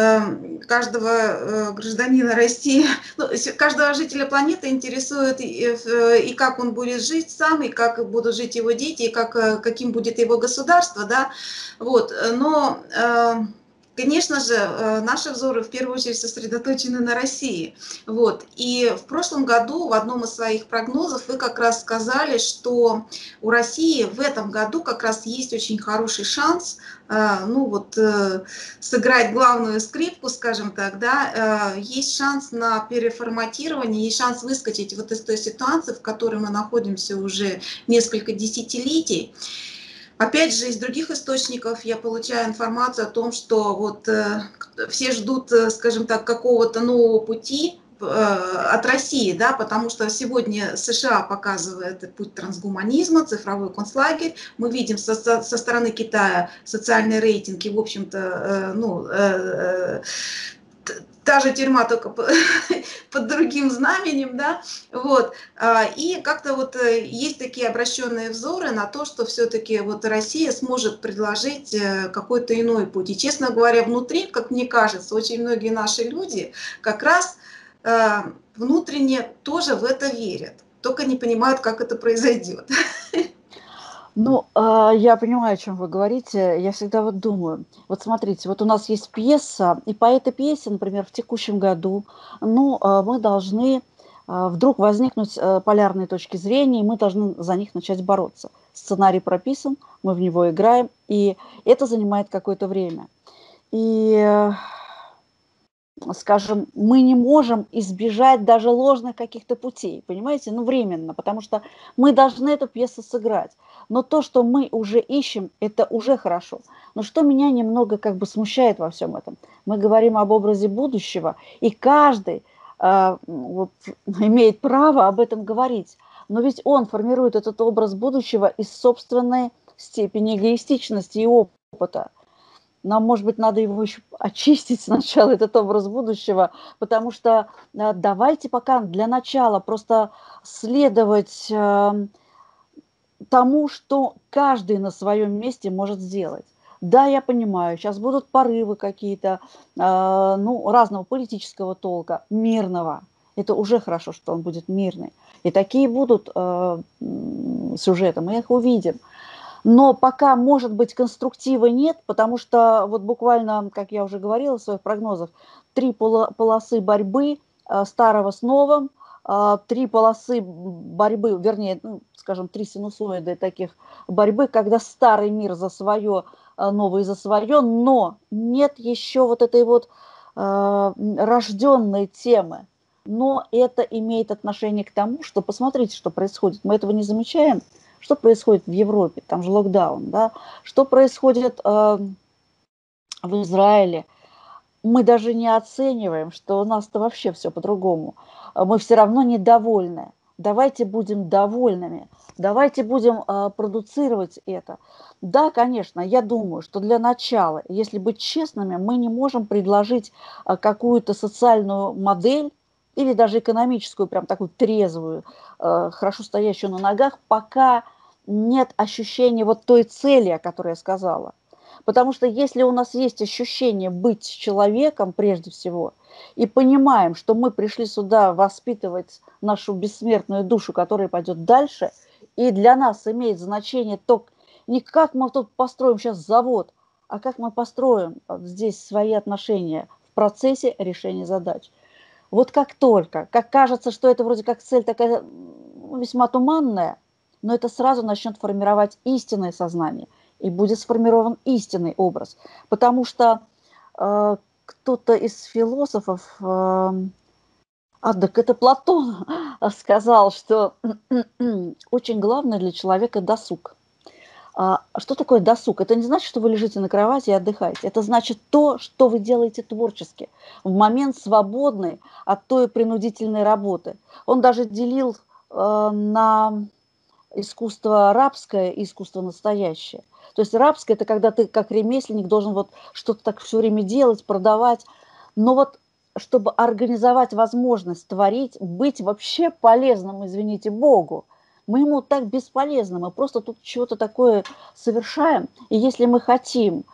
каждого гражданина России, ну, каждого жителя планеты интересует и как он будет жить сам, и как будут жить его дети, и каким будет его государство, да, вот, но, конечно же, наши взоры в первую очередь сосредоточены на России, вот, и в прошлом году в одном из своих прогнозов вы как раз сказали, что у России в этом году как раз есть очень хороший шанс, ну вот, сыграть главную скрипку, скажем так, да, есть шанс на переформатирование, есть шанс выскочить вот из той ситуации, в которой мы находимся уже несколько десятилетий. Опять же, из других источников я получаю информацию о том, что вот все ждут, скажем так, какого-то нового пути от России, да, потому что сегодня США показывает путь трансгуманизма, цифровой концлагерь. Мы видим со стороны Китая социальные рейтинги, в общем-то, та же тюрьма, только под другим знаменем, да, вот, и как-то вот есть такие обращенные взоры на то, что все-таки вот Россия сможет предложить какой-то иной путь, и, честно говоря, внутри, как мне кажется, очень многие наши люди как раз внутренне тоже в это верят, только не понимают, как это произойдет. Ну, я понимаю, о чем вы говорите. Я всегда вот думаю, вот смотрите, вот у нас есть пьеса, и по этой пьесе, например, в текущем году, ну, мы должны вдруг возникнуть полярные точки зрения, и мы должны за них начать бороться. Сценарий прописан, мы в него играем, и это занимает какое-то время. И скажем, мы не можем избежать даже ложных каких-то путей, понимаете, ну, временно, потому что мы должны эту пьесу сыграть. Но то, что мы уже ищем, это уже хорошо. Но что меня немного как бы смущает во всем этом? Мы говорим об образе будущего, и каждый вот, имеет право об этом говорить. Но ведь он формирует этот образ будущего из собственной степени эгоистичности и опыта. Нам, может быть, надо его еще очистить сначала, этот образ будущего, потому что давайте пока для начала просто следовать тому, что каждый на своем месте может сделать. Да, я понимаю, сейчас будут порывы какие-то, ну, разного политического толка, мирного. Это уже хорошо, что он будет мирный. И такие будут сюжеты, мы их увидим. Но пока, может быть, конструктива нет, потому что вот буквально, как я уже говорила в своих прогнозах, 3 полосы борьбы, старого с новым, три полосы борьбы, вернее, ну, скажем, три синусоиды таких борьбы, когда старый мир за свое, новый за свое, но нет еще вот этой вот рожденной темы. Но это имеет отношение к тому, что посмотрите, что происходит. Мы этого не замечаем. Что происходит в Европе? Там же локдаун, да? Что происходит в Израиле? Мы даже не оцениваем, что у нас-то вообще все по-другому. Мы все равно недовольны. Давайте будем довольными, давайте будем продуцировать это. Да, конечно, я думаю, что для начала, если быть честными, мы не можем предложить какую-то социальную модель или даже экономическую, прям такую трезвую, хорошо стоящую на ногах, пока нет ощущения вот той цели, о которой я сказала. Потому что если у нас есть ощущение быть человеком прежде всего, и понимаем, что мы пришли сюда воспитывать нашу бессмертную душу, которая пойдет дальше, и для нас имеет значение то, не как мы тут построим сейчас завод, а как мы построим здесь свои отношения в процессе решения задач. Вот как только, как кажется, что это вроде как цель такая весьма туманная, но это сразу начнет формировать истинное сознание, и будет сформирован истинный образ. Потому что кто-то из философов, так это Платон, сказал, что очень главное для человека досуг. Что такое досуг? Это не значит, что вы лежите на кровати и отдыхаете. Это значит то, что вы делаете творчески, в момент свободный от той принудительной работы. Он даже делил на искусство рабское и искусство настоящее. То есть рабское – это когда ты как ремесленник должен вот что-то так все время делать, продавать. Но вот чтобы организовать возможность творить, быть вообще полезным, извините, Богу, мы ему так бесполезны, мы просто тут чего-то такое совершаем. И если мы хотим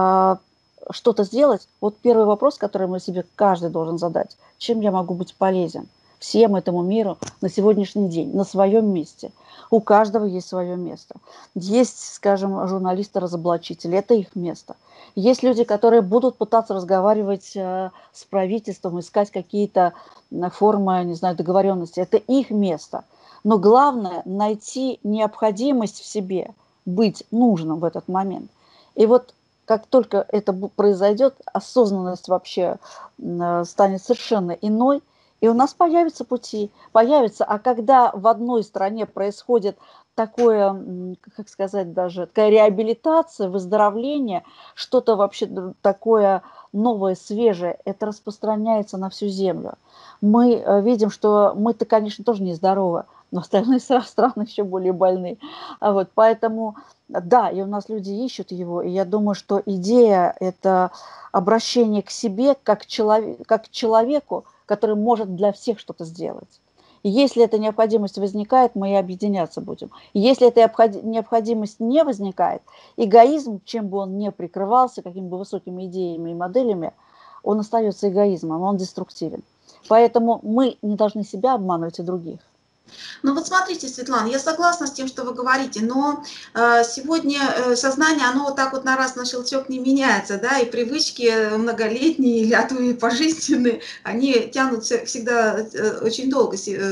что-то сделать, вот первый вопрос, который мы себе каждый должен задать: чем я могу быть полезен всем этому миру на сегодняшний день, на своем месте. У каждого есть свое место. Есть, скажем, журналисты-разоблачители, это их место. Есть люди, которые будут пытаться разговаривать с правительством, искать какие-то формы, не знаю, договоренности, это их место. Но главное – найти необходимость в себе, быть нужным в этот момент. И вот как только это произойдет, осознанность вообще станет совершенно иной, и у нас появятся пути, появятся. А когда в одной стране происходит такое, как сказать, даже такая реабилитация, выздоровление, что-то вообще такое новое, свежее, это распространяется на всю землю. Мы видим, что мы-то, конечно, тоже нездоровы, но остальные страны еще более больны. Вот, поэтому, да, и у нас люди ищут его, и я думаю, что идея – это обращение к себе как к человеку, который может для всех что-то сделать. И если эта необходимость возникает, мы и объединяться будем. И если эта необходимость не возникает, эгоизм, чем бы он ни прикрывался, какими бы высокими идеями и моделями, он остается эгоизмом, он деструктивен. Поэтому мы не должны себя обманывать и других. Ну вот смотрите, Светлана, я согласна с тем, что вы говорите, но сегодня сознание, оно вот так вот на раз на щелчок не меняется, да, и привычки многолетние или а то и пожизненные, они тянутся всегда очень долго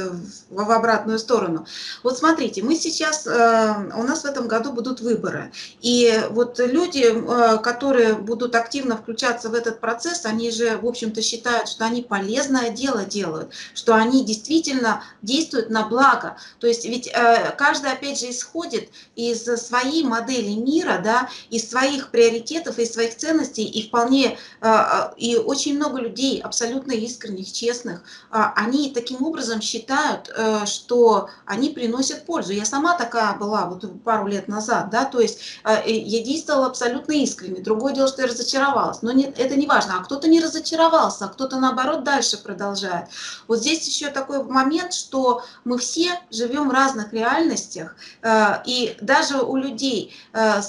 в обратную сторону. Вот смотрите, мы сейчас, у нас в этом году будут выборы, и вот люди, которые будут активно включаться в этот процесс, они же, в общем-то, считают, что они полезное дело делают, что они действительно действуют на благо. То есть ведь каждый, опять же, исходит из своей модели мира, да, из своих приоритетов, из своих ценностей, и вполне, и очень много людей, абсолютно искренних, честных, они таким образом считают, что они приносят пользу. Я сама такая была вот пару лет назад, да, то есть я действовала абсолютно искренне. Другое дело, что я разочаровалась, но нет, это не важно. А кто-то не разочаровался, а кто-то, наоборот, дальше продолжает. Вот здесь еще такой момент, что мы все живем в разных реальностях, и даже у людей с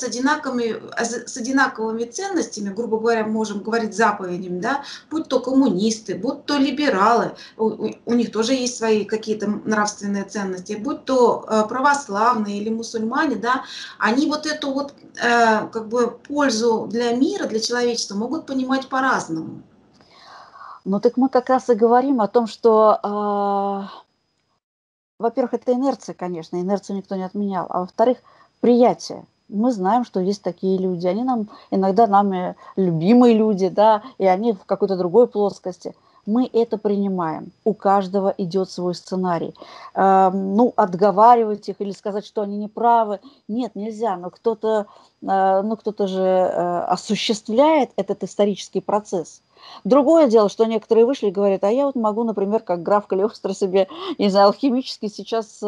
одинаковыми ценностями, грубо говоря, можем говорить заповедями, да, будь то коммунисты, будь то либералы, у них тоже есть свои какие-то нравственные ценности, будь то православные или мусульмане, да, они вот эту вот как бы пользу для мира, для человечества могут понимать по-разному. Ну так мы как раз и говорим о том, что, во-первых, это инерция, конечно, инерцию никто не отменял, а во-вторых, приятие. Мы знаем, что есть такие люди, они нам иногда нами любимые люди, да, и они в какой-то другой плоскости. Мы это принимаем. У каждого идет свой сценарий. Ну, отговаривать их или сказать, что они неправы, нет, нельзя. Но кто-то, ну, кто-то же осуществляет этот исторический процесс. Другое дело, что некоторые вышли и говорят, а я вот могу, например, как граф Калиостро себе, не знаю, алхимически сейчас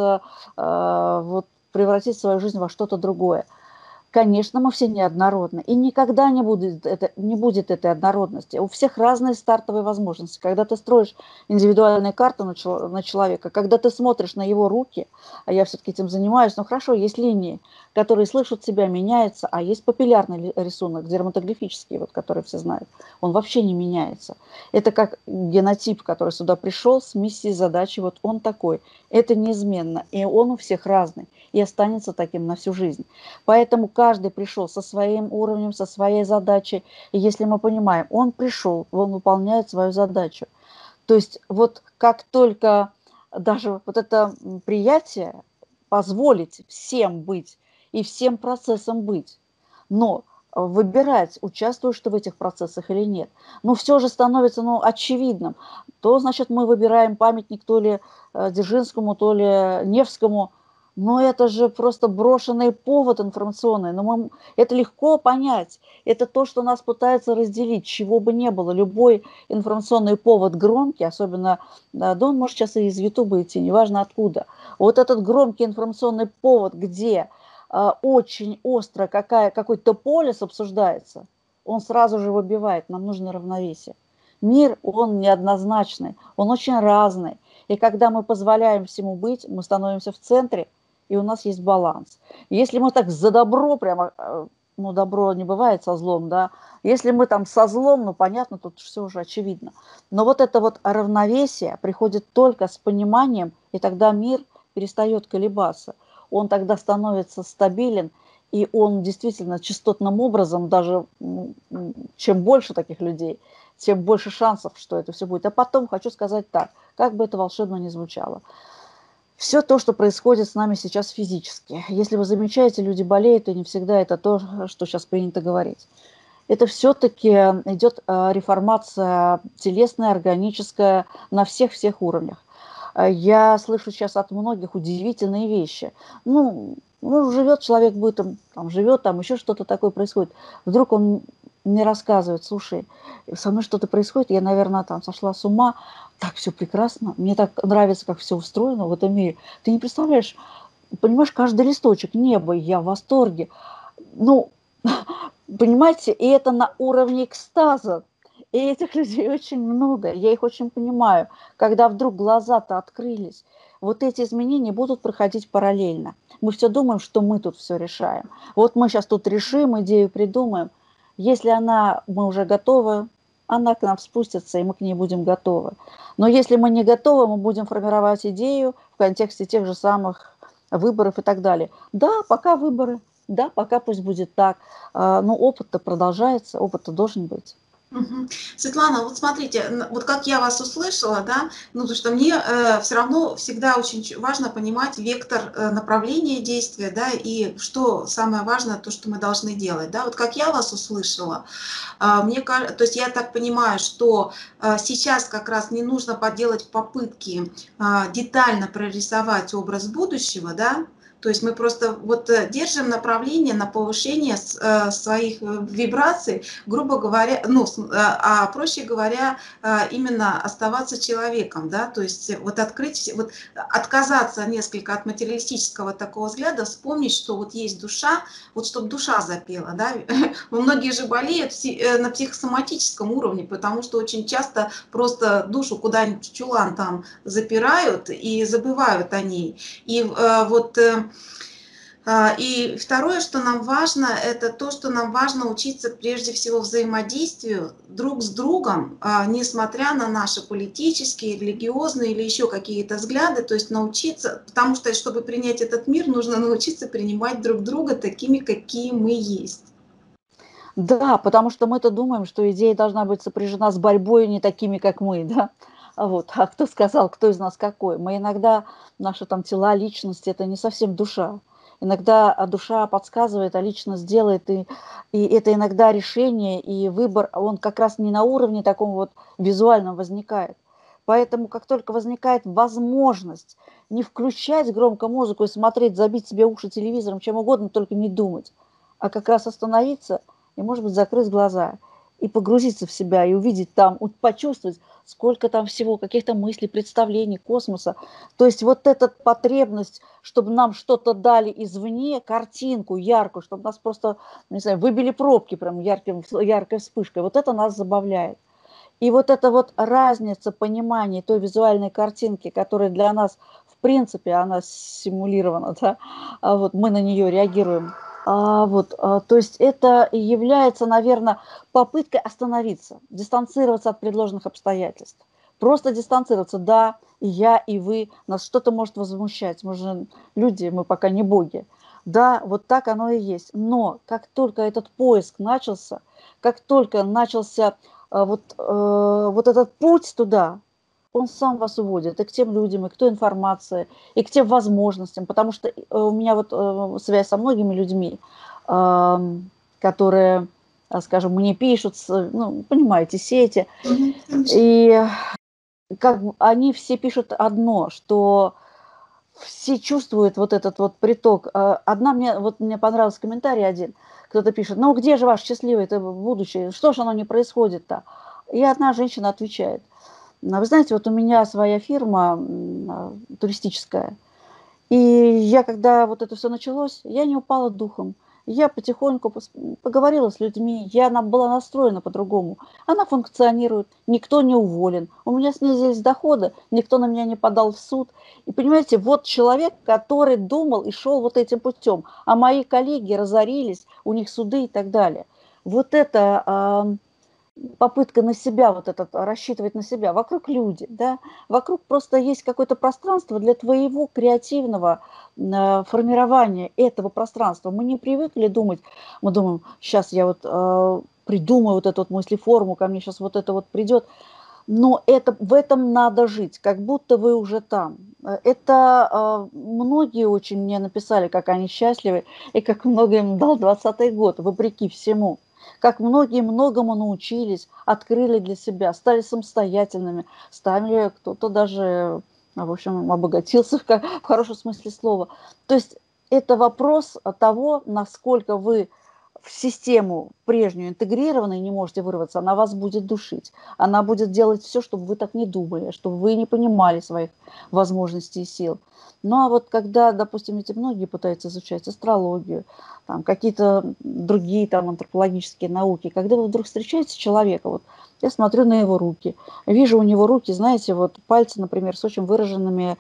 вот превратить свою жизнь во что-то другое. Конечно, мы все неоднородны, и никогда не будет этой однородности. У всех разные стартовые возможности. Когда ты строишь индивидуальную карту на человека, когда ты смотришь на его руки, а я все-таки этим занимаюсь, ну хорошо, есть линии, которые слышат себя, меняются, а есть папиллярный рисунок, дерматоглифический, вот, который все знают, он вообще не меняется. Это как генотип, который сюда пришел с миссией, задачей, вот он такой. Это неизменно, и он у всех разный, и останется таким на всю жизнь. Поэтому каждый пришел со своим уровнем, со своей задачей. И если мы понимаем, он пришел, он выполняет свою задачу. То есть вот как только даже вот это приятие позволить всем быть и всем процессам быть, но выбирать, участвуешь ты в этих процессах или нет. Но все же становится очевидным. То, значит, мы выбираем памятник то ли Дзержинскому, то ли Невскому. Но это же просто брошенный повод информационный. Это легко понять. Это то, что нас пытаются разделить, чего бы не было. Любой информационный повод громкий, особенно, да он может сейчас и из Ютуба идти, неважно откуда. Вот этот громкий информационный повод, где очень остро какой-то полис обсуждается, он сразу же выбивает, нам нужно равновесие. Мир, он неоднозначный, он очень разный. И когда мы позволяем всему быть, мы становимся в центре, и у нас есть баланс. Если мы так за добро прямо, ну, добро не бывает со злом, да, если мы там со злом, ну, понятно, тут все уже очевидно. Но вот это вот равновесие приходит только с пониманием, и тогда мир перестает колебаться. Он тогда становится стабилен, и он действительно частотным образом, даже чем больше таких людей, тем больше шансов, что это все будет. А потом хочу сказать так, как бы это волшебно ни звучало. Все то, что происходит с нами сейчас физически. Если вы замечаете, люди болеют, и не всегда это то, что сейчас принято говорить. Это все-таки идет реформация телесная, органическая на всех-всех уровнях. Я слышу сейчас от многих удивительные вещи. Ну живет человек бытом, там, живет, там еще что-то такое происходит. Вдруг он мне рассказывает, слушай, со мной что-то происходит, я, наверное, там сошла с ума, так все прекрасно, мне так нравится, как все устроено в этом мире. Ты не представляешь, понимаешь, каждый листочек неба, я в восторге. Ну, понимаете, и это на уровне экстаза. И этих людей очень много, я их очень понимаю. Когда вдруг глаза-то открылись, вот эти изменения будут проходить параллельно. Мы все думаем, что мы тут все решаем. Вот мы сейчас тут решим, идею придумаем. Если мы уже готовы, она к нам спустится, и мы к ней будем готовы. Но если мы не готовы, мы будем формировать идею в контексте тех же самых выборов и так далее. Да, пока выборы, да, пока пусть будет так. Но опыт-то продолжается, опыт-то должен быть. Светлана, вот смотрите, вот как я вас услышала, да, ну, потому что мне все равно всегда очень важно понимать вектор направления действия, да, и что самое важное, то, что мы должны делать, да, вот как я вас услышала, мне кажется, то есть я так понимаю, что сейчас как раз не нужно поделать попытки детально прорисовать образ будущего, да. То есть мы просто вот держим направление на повышение своих вибраций, грубо говоря, ну, проще говоря, именно оставаться человеком, да, то есть вот открыть, вот отказаться несколько от материалистического такого взгляда, вспомнить, что вот есть душа, вот чтобы душа запела, да. Многие же болеют на психосоматическом уровне, потому что очень часто просто душу куда-нибудь в чулан там запирают и забывают о ней. И и второе, что нам важно, это то, что нам важно учиться прежде всего взаимодействию друг с другом, несмотря на наши политические, религиозные или еще какие-то взгляды, то есть научиться, потому что, чтобы принять этот мир, нужно научиться принимать друг друга такими, какие мы есть. Да, потому что мы-то думаем, что идея должна быть сопряжена с борьбой не такими, как мы, да. Вот. А кто сказал, кто из нас какой? Мы иногда, наши там тела, личности — это не совсем душа. Иногда душа подсказывает, а личность делает, и это иногда решение и выбор, он как раз не на уровне таком вот визуальном возникает. Поэтому как только возникает возможность не включать громко музыку и смотреть, забить себе уши телевизором, чем угодно, только не думать, а как раз остановиться и, может быть, закрыть глаза и погрузиться в себя, и увидеть там, почувствовать, сколько там всего, каких-то мыслей, представлений, космоса. То есть вот эта потребность, чтобы нам что-то дали извне, картинку яркую, чтобы нас просто, не знаю, выбили пробки прям яркой вспышкой, вот это нас забавляет. И вот эта вот разница понимания той визуальной картинки, которая для нас, в принципе, она симулирована, да, вот мы на нее реагируем. То есть это и является, наверное, попыткой остановиться, дистанцироваться от предложенных обстоятельств. Просто дистанцироваться, да, и я, и вы, нас что-то может возмущать, мы же люди, мы пока не боги. Да, вот так оно и есть. Но как только этот поиск начался, как только начался вот этот путь туда, он сам вас уводит и к тем людям, и к той информации, и к тем возможностям, потому что у меня вот связь со многими людьми, которые, скажем, мне пишут, ну, понимаете, сети, Мгм, конечно. и как бы они все пишут одно, что все чувствуют вот этот вот приток. Мне понравился комментарий один. Кто-то пишет: "Ну где же ваше счастливое это будущее? Что ж оно не происходит-то?" И одна женщина отвечает: "Вы знаете, вот у меня своя фирма, туристическая, и я, когда вот это все началось, я не упала духом. Я потихоньку поговорила с людьми, была настроена по-другому. Она функционирует, никто не уволен, у меня снизились доходы, никто на меня не подал в суд". И понимаете, вот человек, который думал и шел вот этим путем, а мои коллеги разорились, у них суды и так далее. Вот это попытка на себя, вот этот, рассчитывать на себя. Вокруг люди, да, вокруг просто есть какое-то пространство для твоего креативного формирования этого пространства. Мы не привыкли думать, мы думаем, сейчас я вот придумаю вот эту вот мыслеформу, ко мне сейчас вот это вот придет, но в этом надо жить, как будто вы уже там. Многие очень мне написали, как они счастливы, и как много им дал 2020 год, вопреки всему. Как многие многому научились, открыли для себя, стали самостоятельными, стали кто-то даже, в общем, обогатился в хорошем смысле слова. То есть это вопрос того, насколько вы в систему прежнюю интегрированы и не можете вырваться, она вас будет душить. Она будет делать все, чтобы вы так не думали, чтобы вы не понимали своих возможностей и сил. Ну, а вот когда, допустим, эти многие пытаются изучать астрологию, там, какие-то другие там антропологические науки, когда вы вдруг встречаете человека, вот я смотрю на его руки, вижу у него руки, знаете, вот пальцы, например, с очень выраженными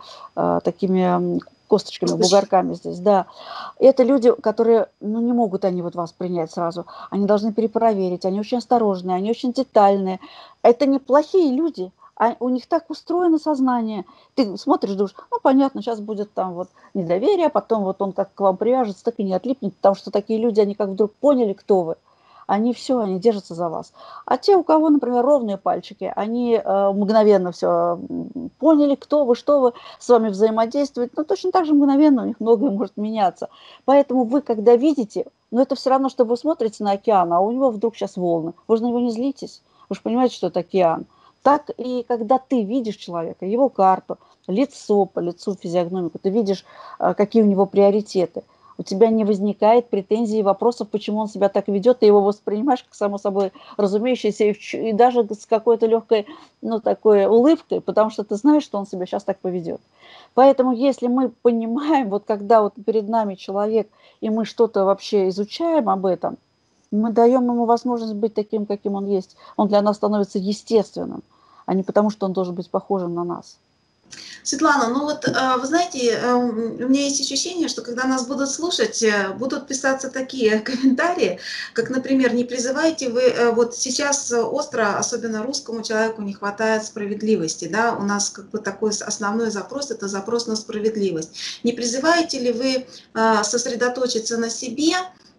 такими косточками, Косточки. бугорками здесь, да. Это люди, которые, ну, не могут они вот вас принять сразу. Они должны перепроверить, они очень осторожные, они очень детальные. Это не плохие люди, а у них так устроено сознание. Ты смотришь, думаешь, ну, понятно, сейчас будет там вот недоверие, а потом вот он как к вам привяжется, так и не отлипнет, потому что такие люди, они как вдруг поняли, кто вы, они все, они держатся за вас. А те, у кого, например, ровные пальчики, они мгновенно все поняли, кто вы, что вы, с вами взаимодействуют, но точно так же мгновенно у них многое может меняться. Поэтому вы, когда видите, ну это все равно, что вы смотрите на океан, а у него вдруг сейчас волны. Вы же на него не злитесь, вы же понимаете, что это океан. Так и когда ты видишь человека, его карту, лицо по лицу, физиогномику, ты видишь, какие у него приоритеты. У тебя не возникает претензий и вопросов, почему он себя так ведет, ты его воспринимаешь как само собой разумеющееся и даже с какой-то легкой, ну, такой улыбкой, потому что ты знаешь, что он себя сейчас так поведет. Поэтому если мы понимаем, вот когда вот перед нами человек, и мы что-то вообще изучаем об этом, мы даем ему возможность быть таким, каким он есть. Он для нас становится естественным, а не потому, что он должен быть похожим на нас. Светлана, ну вот, вы знаете, у меня есть ощущение, что когда нас будут слушать, будут писаться такие комментарии, как, например, не призывайте вы, вот сейчас остро, особенно русскому человеку, не хватает справедливости, да, у нас как бы такой основной запрос, это запрос на справедливость. Не призываете ли вы сосредоточиться на себе,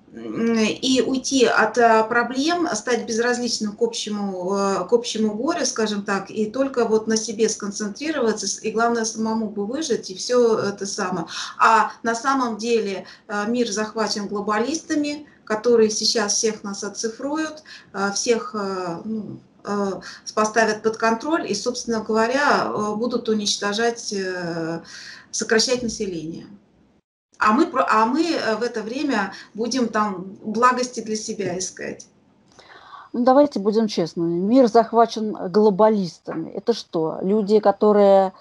и уйти от проблем, стать безразличным к общему горю, скажем так, и только вот на себе сконцентрироваться, и главное самому бы выжить, и все это самое. А на самом деле мир захвачен глобалистами, которые сейчас всех нас оцифруют, всех поставят под контроль и, собственно говоря, будут уничтожать, сокращать население. А мы в это время будем там благости для себя искать. Ну, давайте будем честными. Мир захвачен глобалистами. Это что? Люди, которые...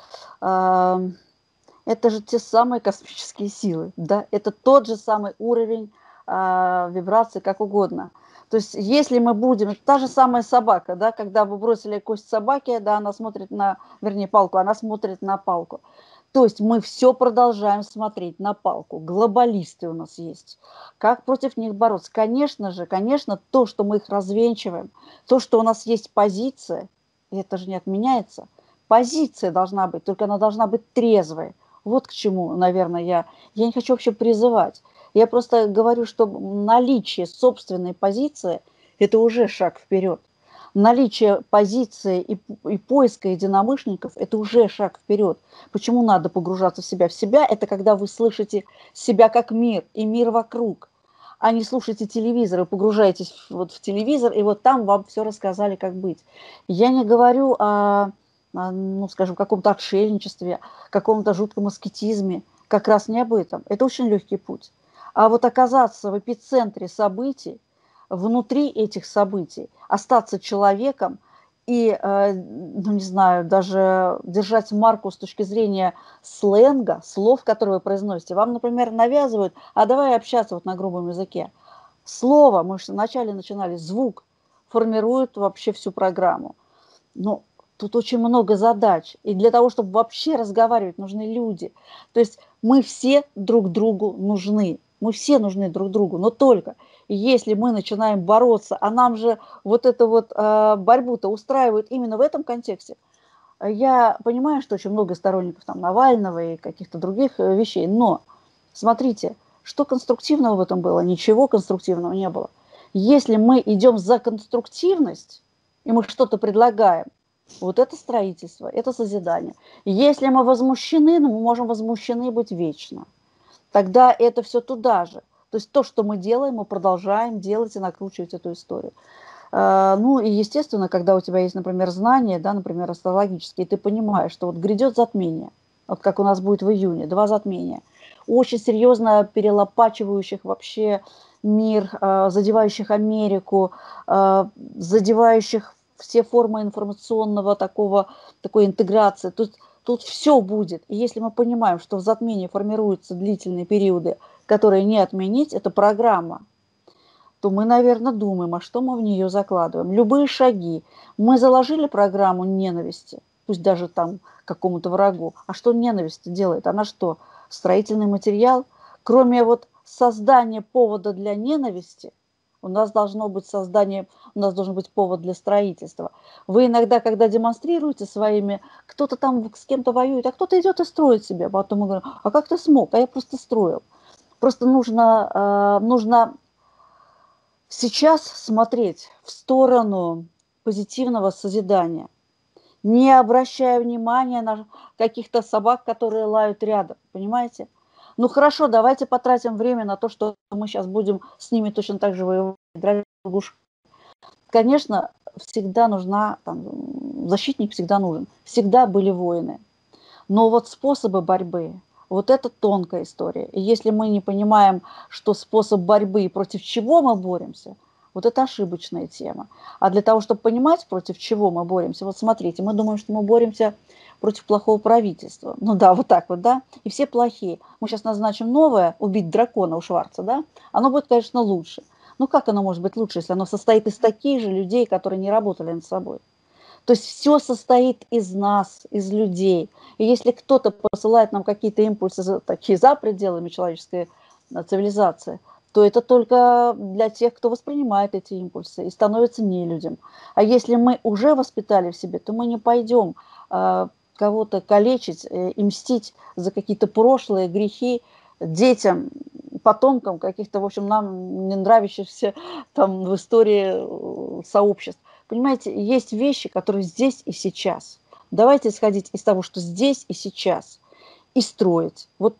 это же те самые космические силы, да? Это тот же самый уровень вибраций, как угодно. То есть если мы будем... Та же самая собака, да? Когда вы бросили кость собаке, да, она смотрит на... Вернее, палку, она смотрит на палку. То есть мы все продолжаем смотреть на палку. Глобалисты у нас есть. Как против них бороться? Конечно же, конечно, то, что мы их развенчиваем, то, что у нас есть позиция, это же не отменяется. Позиция должна быть, только она должна быть трезвой. Вот к чему, наверное, я не хочу вообще призывать. Я просто говорю, что наличие собственной позиции – это уже шаг вперед. Наличие позиции и поиска единомышленников – это уже шаг вперед. Почему надо погружаться в себя? В себя – это когда вы слышите себя как мир и мир вокруг, а не слушаете телевизор и погружаетесь вот в телевизор, и вот там вам все рассказали, как быть. Я не говорю ну, скажем, каком-то отшельничестве, каком-то жутком аскетизме, как раз не об этом. Это очень легкий путь. А вот оказаться в эпицентре событий, внутри этих событий, остаться человеком и, ну, не знаю, даже держать марку с точки зрения сленга, слов, которые вы произносите. Вам, например, навязывают, а давай общаться вот на грубом языке. Слово, мы же вначале начинали, звук формирует вообще всю программу. Но тут очень много задач. И для того, чтобы вообще разговаривать, нужны люди. То есть мы все друг другу нужны. Мы все нужны друг другу. Но только если мы начинаем бороться, а нам же вот эту вот борьбу-то устраивают именно в этом контексте. Я понимаю, что очень много сторонников там Навального и каких-то других вещей. Но смотрите, что конструктивного в этом было? Ничего конструктивного не было. Если мы идем за конструктивность, и мы что-то предлагаем, вот это строительство, это созидание. Если мы возмущены, мы можем возмущены быть вечно. Тогда это все туда же. То есть то, что мы делаем, мы продолжаем делать и накручивать эту историю. Ну и естественно, когда у тебя есть, например, знания, да, например, астрологические, ты понимаешь, что вот грядет затмение, вот как у нас будет в июне, 2 затмения, очень серьезно перелопачивающих вообще мир, задевающих Америку, задевающих все формы информационного такой интеграции. Тут все будет. И если мы понимаем, что в затмении формируются длительные периоды, которые не отменить, это программа, то мы, наверное, думаем, а что мы в нее закладываем. Любые шаги. Мы заложили программу ненависти, пусть даже там какому-то врагу. А что ненависть делает? Она что, строительный материал? Кроме вот создания повода для ненависти, у нас должен быть повод для строительства. Вы иногда, когда демонстрируете своими, кто-то там с кем-то воюет, а кто-то идет и строит себе. Потом мы говорим, а как ты смог? А я просто строил. Просто нужно сейчас смотреть в сторону позитивного созидания, не обращая внимания на каких-то собак, которые лают рядом, понимаете? Ну хорошо, давайте потратим время на то, что мы сейчас будем с ними точно так же воевать. Конечно, всегда нужна, защитник всегда нужен, всегда были воины. Но вот способы борьбы, вот это тонкая история. И если мы не понимаем, что способ борьбы и против чего мы боремся, вот это ошибочная тема. А для того, чтобы понимать, против чего мы боремся, вот смотрите, мы думаем, что мы боремся против плохого правительства. Ну да, вот так вот, да, и все плохие. Мы сейчас назначим новое, убить дракона у Шварца, да, оно будет, конечно, лучше. Ну как оно может быть лучше, если оно состоит из таких же людей, которые не работали над собой? То есть все состоит из нас, из людей. И если кто-то посылает нам какие-то импульсы такие за пределами человеческой цивилизации, то это только для тех, кто воспринимает эти импульсы и становится нелюдям. А если мы уже воспитали в себе, то мы не пойдем кого-то калечить и мстить за какие-то прошлые грехи детям, потомкам каких-то, в общем, нам не нравящихся там в истории сообществ. Понимаете, есть вещи, которые здесь и сейчас. Давайте исходить из того, что здесь и сейчас, и строить. Вот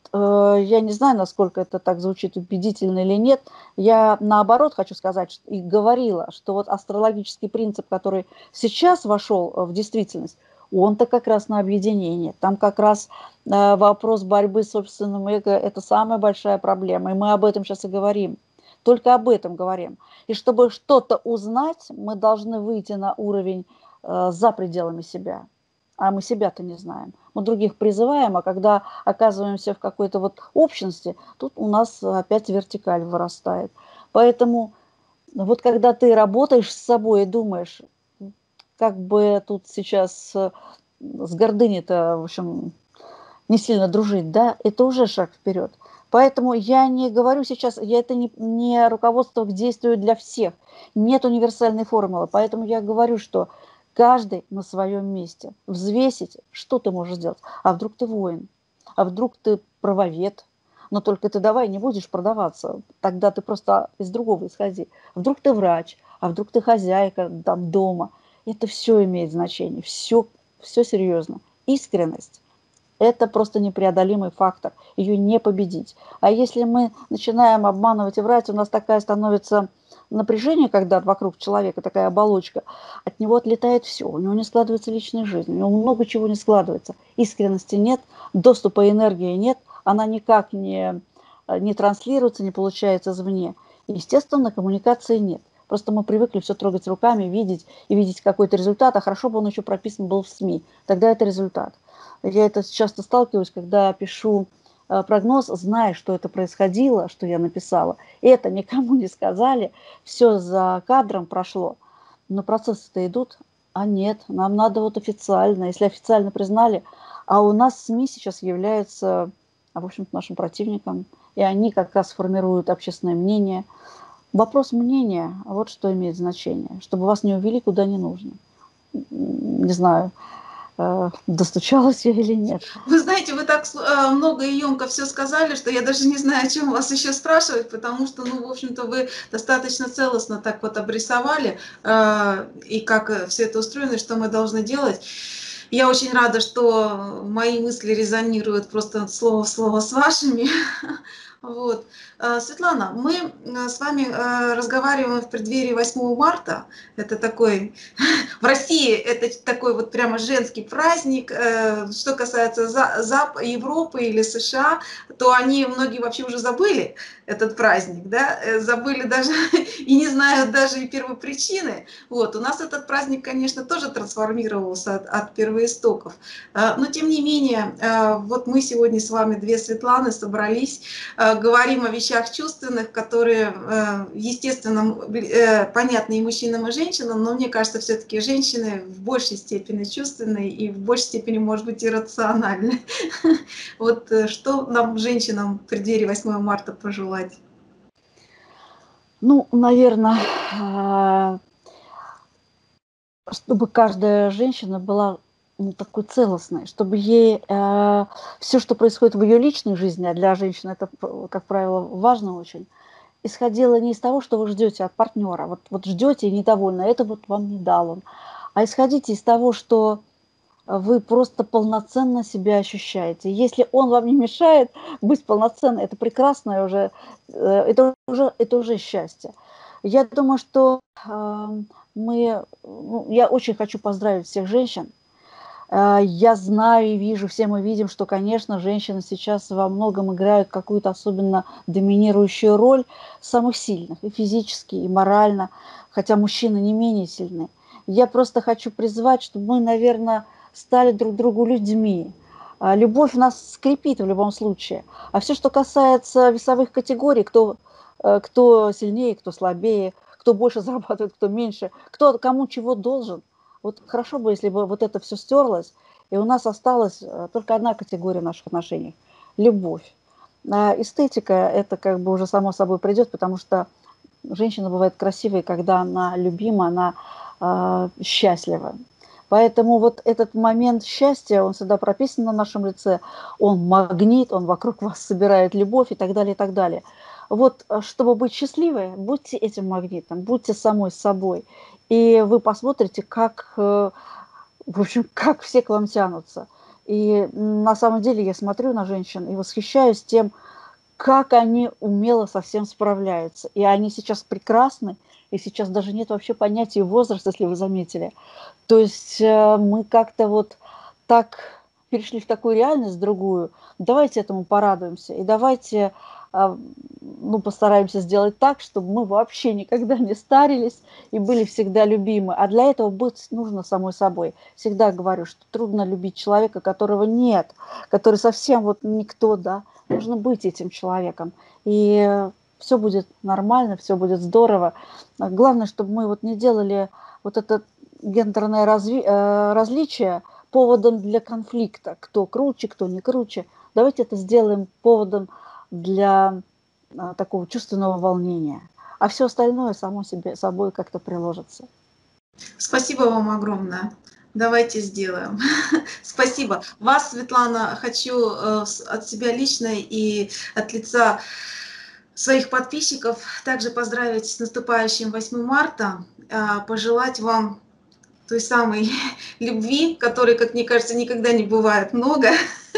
я не знаю, насколько это так звучит убедительно или нет. Я наоборот хочу сказать и говорила, что вот астрологический принцип, который сейчас вошел в действительность, он-то как раз на объединение. Там как раз вопрос борьбы с собственным эго – это самая большая проблема. И мы об этом сейчас и говорим. Только об этом говорим. И чтобы что-то узнать, мы должны выйти на уровень за пределами себя. А мы себя-то не знаем. Мы других призываем, а когда оказываемся в какой-то вот общности, тут у нас опять вертикаль вырастает. Поэтому вот когда ты работаешь с собой и думаешь, как бы тут сейчас с гордыней-то, в общем, не сильно дружить, да, это уже шаг вперед. Поэтому я не говорю сейчас, это не руководство к действию для всех, нет универсальной формулы. Поэтому я говорю, что каждый на своем месте. Взвесить, что ты можешь сделать. А вдруг ты воин? А вдруг ты правовед? Но только ты давай не будешь продаваться. Тогда ты просто из другого исходи. Вдруг ты врач, а вдруг ты хозяйка там дома. Это все имеет значение. Все серьезно. Искренность. Это просто непреодолимый фактор. Ее не победить. А если мы начинаем обманывать и врать, у нас такая становится напряжение, когда вокруг человека такая оболочка, от него отлетает все. У него не складывается личная жизнь, у него много чего не складывается. Искренности нет, доступа энергии нет, она никак не транслируется, не получается извне. Естественно, коммуникации нет. Просто мы привыкли все трогать руками, видеть и видеть какой-то результат, а хорошо бы он еще прописан был в СМИ. Тогда это результат. Я это часто сталкиваюсь, когда пишу прогноз, зная, что это происходило, что я написала. Это никому не сказали, все за кадром прошло. Но процессы-то идут, а нет, нам надо вот официально. Если официально признали, а у нас СМИ сейчас являются, в общем-то, нашим противником, и они как раз формируют общественное мнение. Вопрос мнения, вот что имеет значение, чтобы вас не увели куда не нужно. Не знаю, достучалась я или нет. Вы знаете, вы так много и емко все сказали, что я даже не знаю, о чем вас еще спрашивать, потому что, ну, в общем-то, вы достаточно целостно так вот обрисовали, и как все это устроено, и что мы должны делать. Я очень рада, что мои мысли резонируют просто слово в слово с вашими. Вот. Светлана, мы с вами разговариваем в преддверии 8 марта. Это такой, в России это такой вот прямо женский праздник. Что касается Европы или США, то они, многие вообще уже забыли этот праздник, да, забыли даже и не знают даже и первопричины. Вот. У нас этот праздник, конечно, тоже трансформировался от первоистоков. Но тем не менее, вот мы сегодня с вами, две Светланы, собрались, говорим о вещах чувственных, которые, естественно, понятны и мужчинам, и женщинам, но мне кажется, все-таки женщины в большей степени чувственные и в большей степени, может быть, иррациональны. Вот что нам, женщинам, в преддверии 8 марта пожелать? Ну, наверное, чтобы каждая женщина была такой целостной, чтобы ей все, что происходит в ее личной жизни, а для женщины это, как правило, важно очень, исходило не из того, что вы ждете от партнера, вот ждете и недовольны, это вот вам не дал он, а исходите из того, что вы просто полноценно себя ощущаете. Если он вам не мешает быть полноценной, это прекрасное уже, это уже счастье. Я думаю, что я очень хочу поздравить всех женщин. Я знаю и вижу, все мы видим, что, конечно, женщины сейчас во многом играют какую-то особенно доминирующую роль самых сильных, и физически, и морально, хотя мужчины не менее сильны. Я просто хочу призвать, чтобы мы, наверное, стали друг другу людьми. Любовь нас скрепит в любом случае. А все, что касается весовых категорий, кто сильнее, кто слабее, кто больше зарабатывает, кто меньше, кто кому чего должен. Вот хорошо бы, если бы вот это все стерлось, и у нас осталась только одна категория в наших отношениях – любовь. А эстетика – это как бы уже само собой придет, потому что женщина бывает красивой, когда она любима, она счастлива. Поэтому вот этот момент счастья, он всегда прописан на нашем лице, он магнит, он вокруг вас собирает любовь и так далее, и так далее. Вот, чтобы быть счастливой, будьте этим магнитом, будьте самой собой. И вы посмотрите, как, в общем, как все к вам тянутся. И на самом деле я смотрю на женщин и восхищаюсь тем, как они умело со всем справляются. И они сейчас прекрасны, и сейчас даже нет вообще понятия возраста, если вы заметили. То есть мы как-то вот так перешли в такую реальность другую. Давайте этому порадуемся и давайте ну, постараемся сделать так, чтобы мы вообще никогда не старились и были всегда любимы. А для этого быть нужно самой собой. Всегда говорю, что трудно любить человека, которого нет, который совсем вот никто, да. Нужно быть этим человеком. И все будет нормально, все будет здорово. Главное, чтобы мы вот не делали вот это гендерное различие поводом для конфликта. Кто круче, кто не круче. Давайте это сделаем поводом для такого чувственного волнения. А все остальное само собой как-то приложится. Спасибо вам огромное. Давайте сделаем. Спасибо. Вас, Светлана, хочу от себя лично и от лица своих подписчиков также поздравить с наступающим 8 марта, пожелать вам той самой любви, которой, как мне кажется, никогда не бывает много.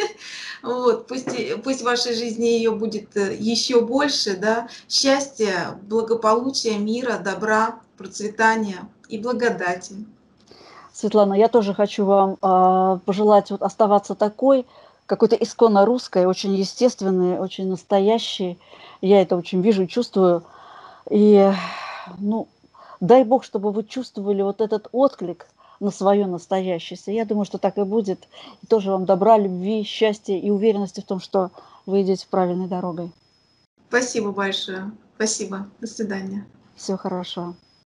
Вот, пусть в вашей жизни ее будет еще больше, да, счастья, благополучия, мира, добра, процветания и благодати. Светлана, я тоже хочу вам пожелать вот оставаться такой, какой-то исконно русской, очень естественной, очень настоящей. Я это очень вижу и чувствую. И, ну, дай бог, чтобы вы чувствовали вот этот отклик на свое настоящее. Я думаю, что так и будет. И тоже вам добра, любви, счастья и уверенности в том, что вы идете правильной дорогой. Спасибо большое. Спасибо. До свидания. Всего хорошего.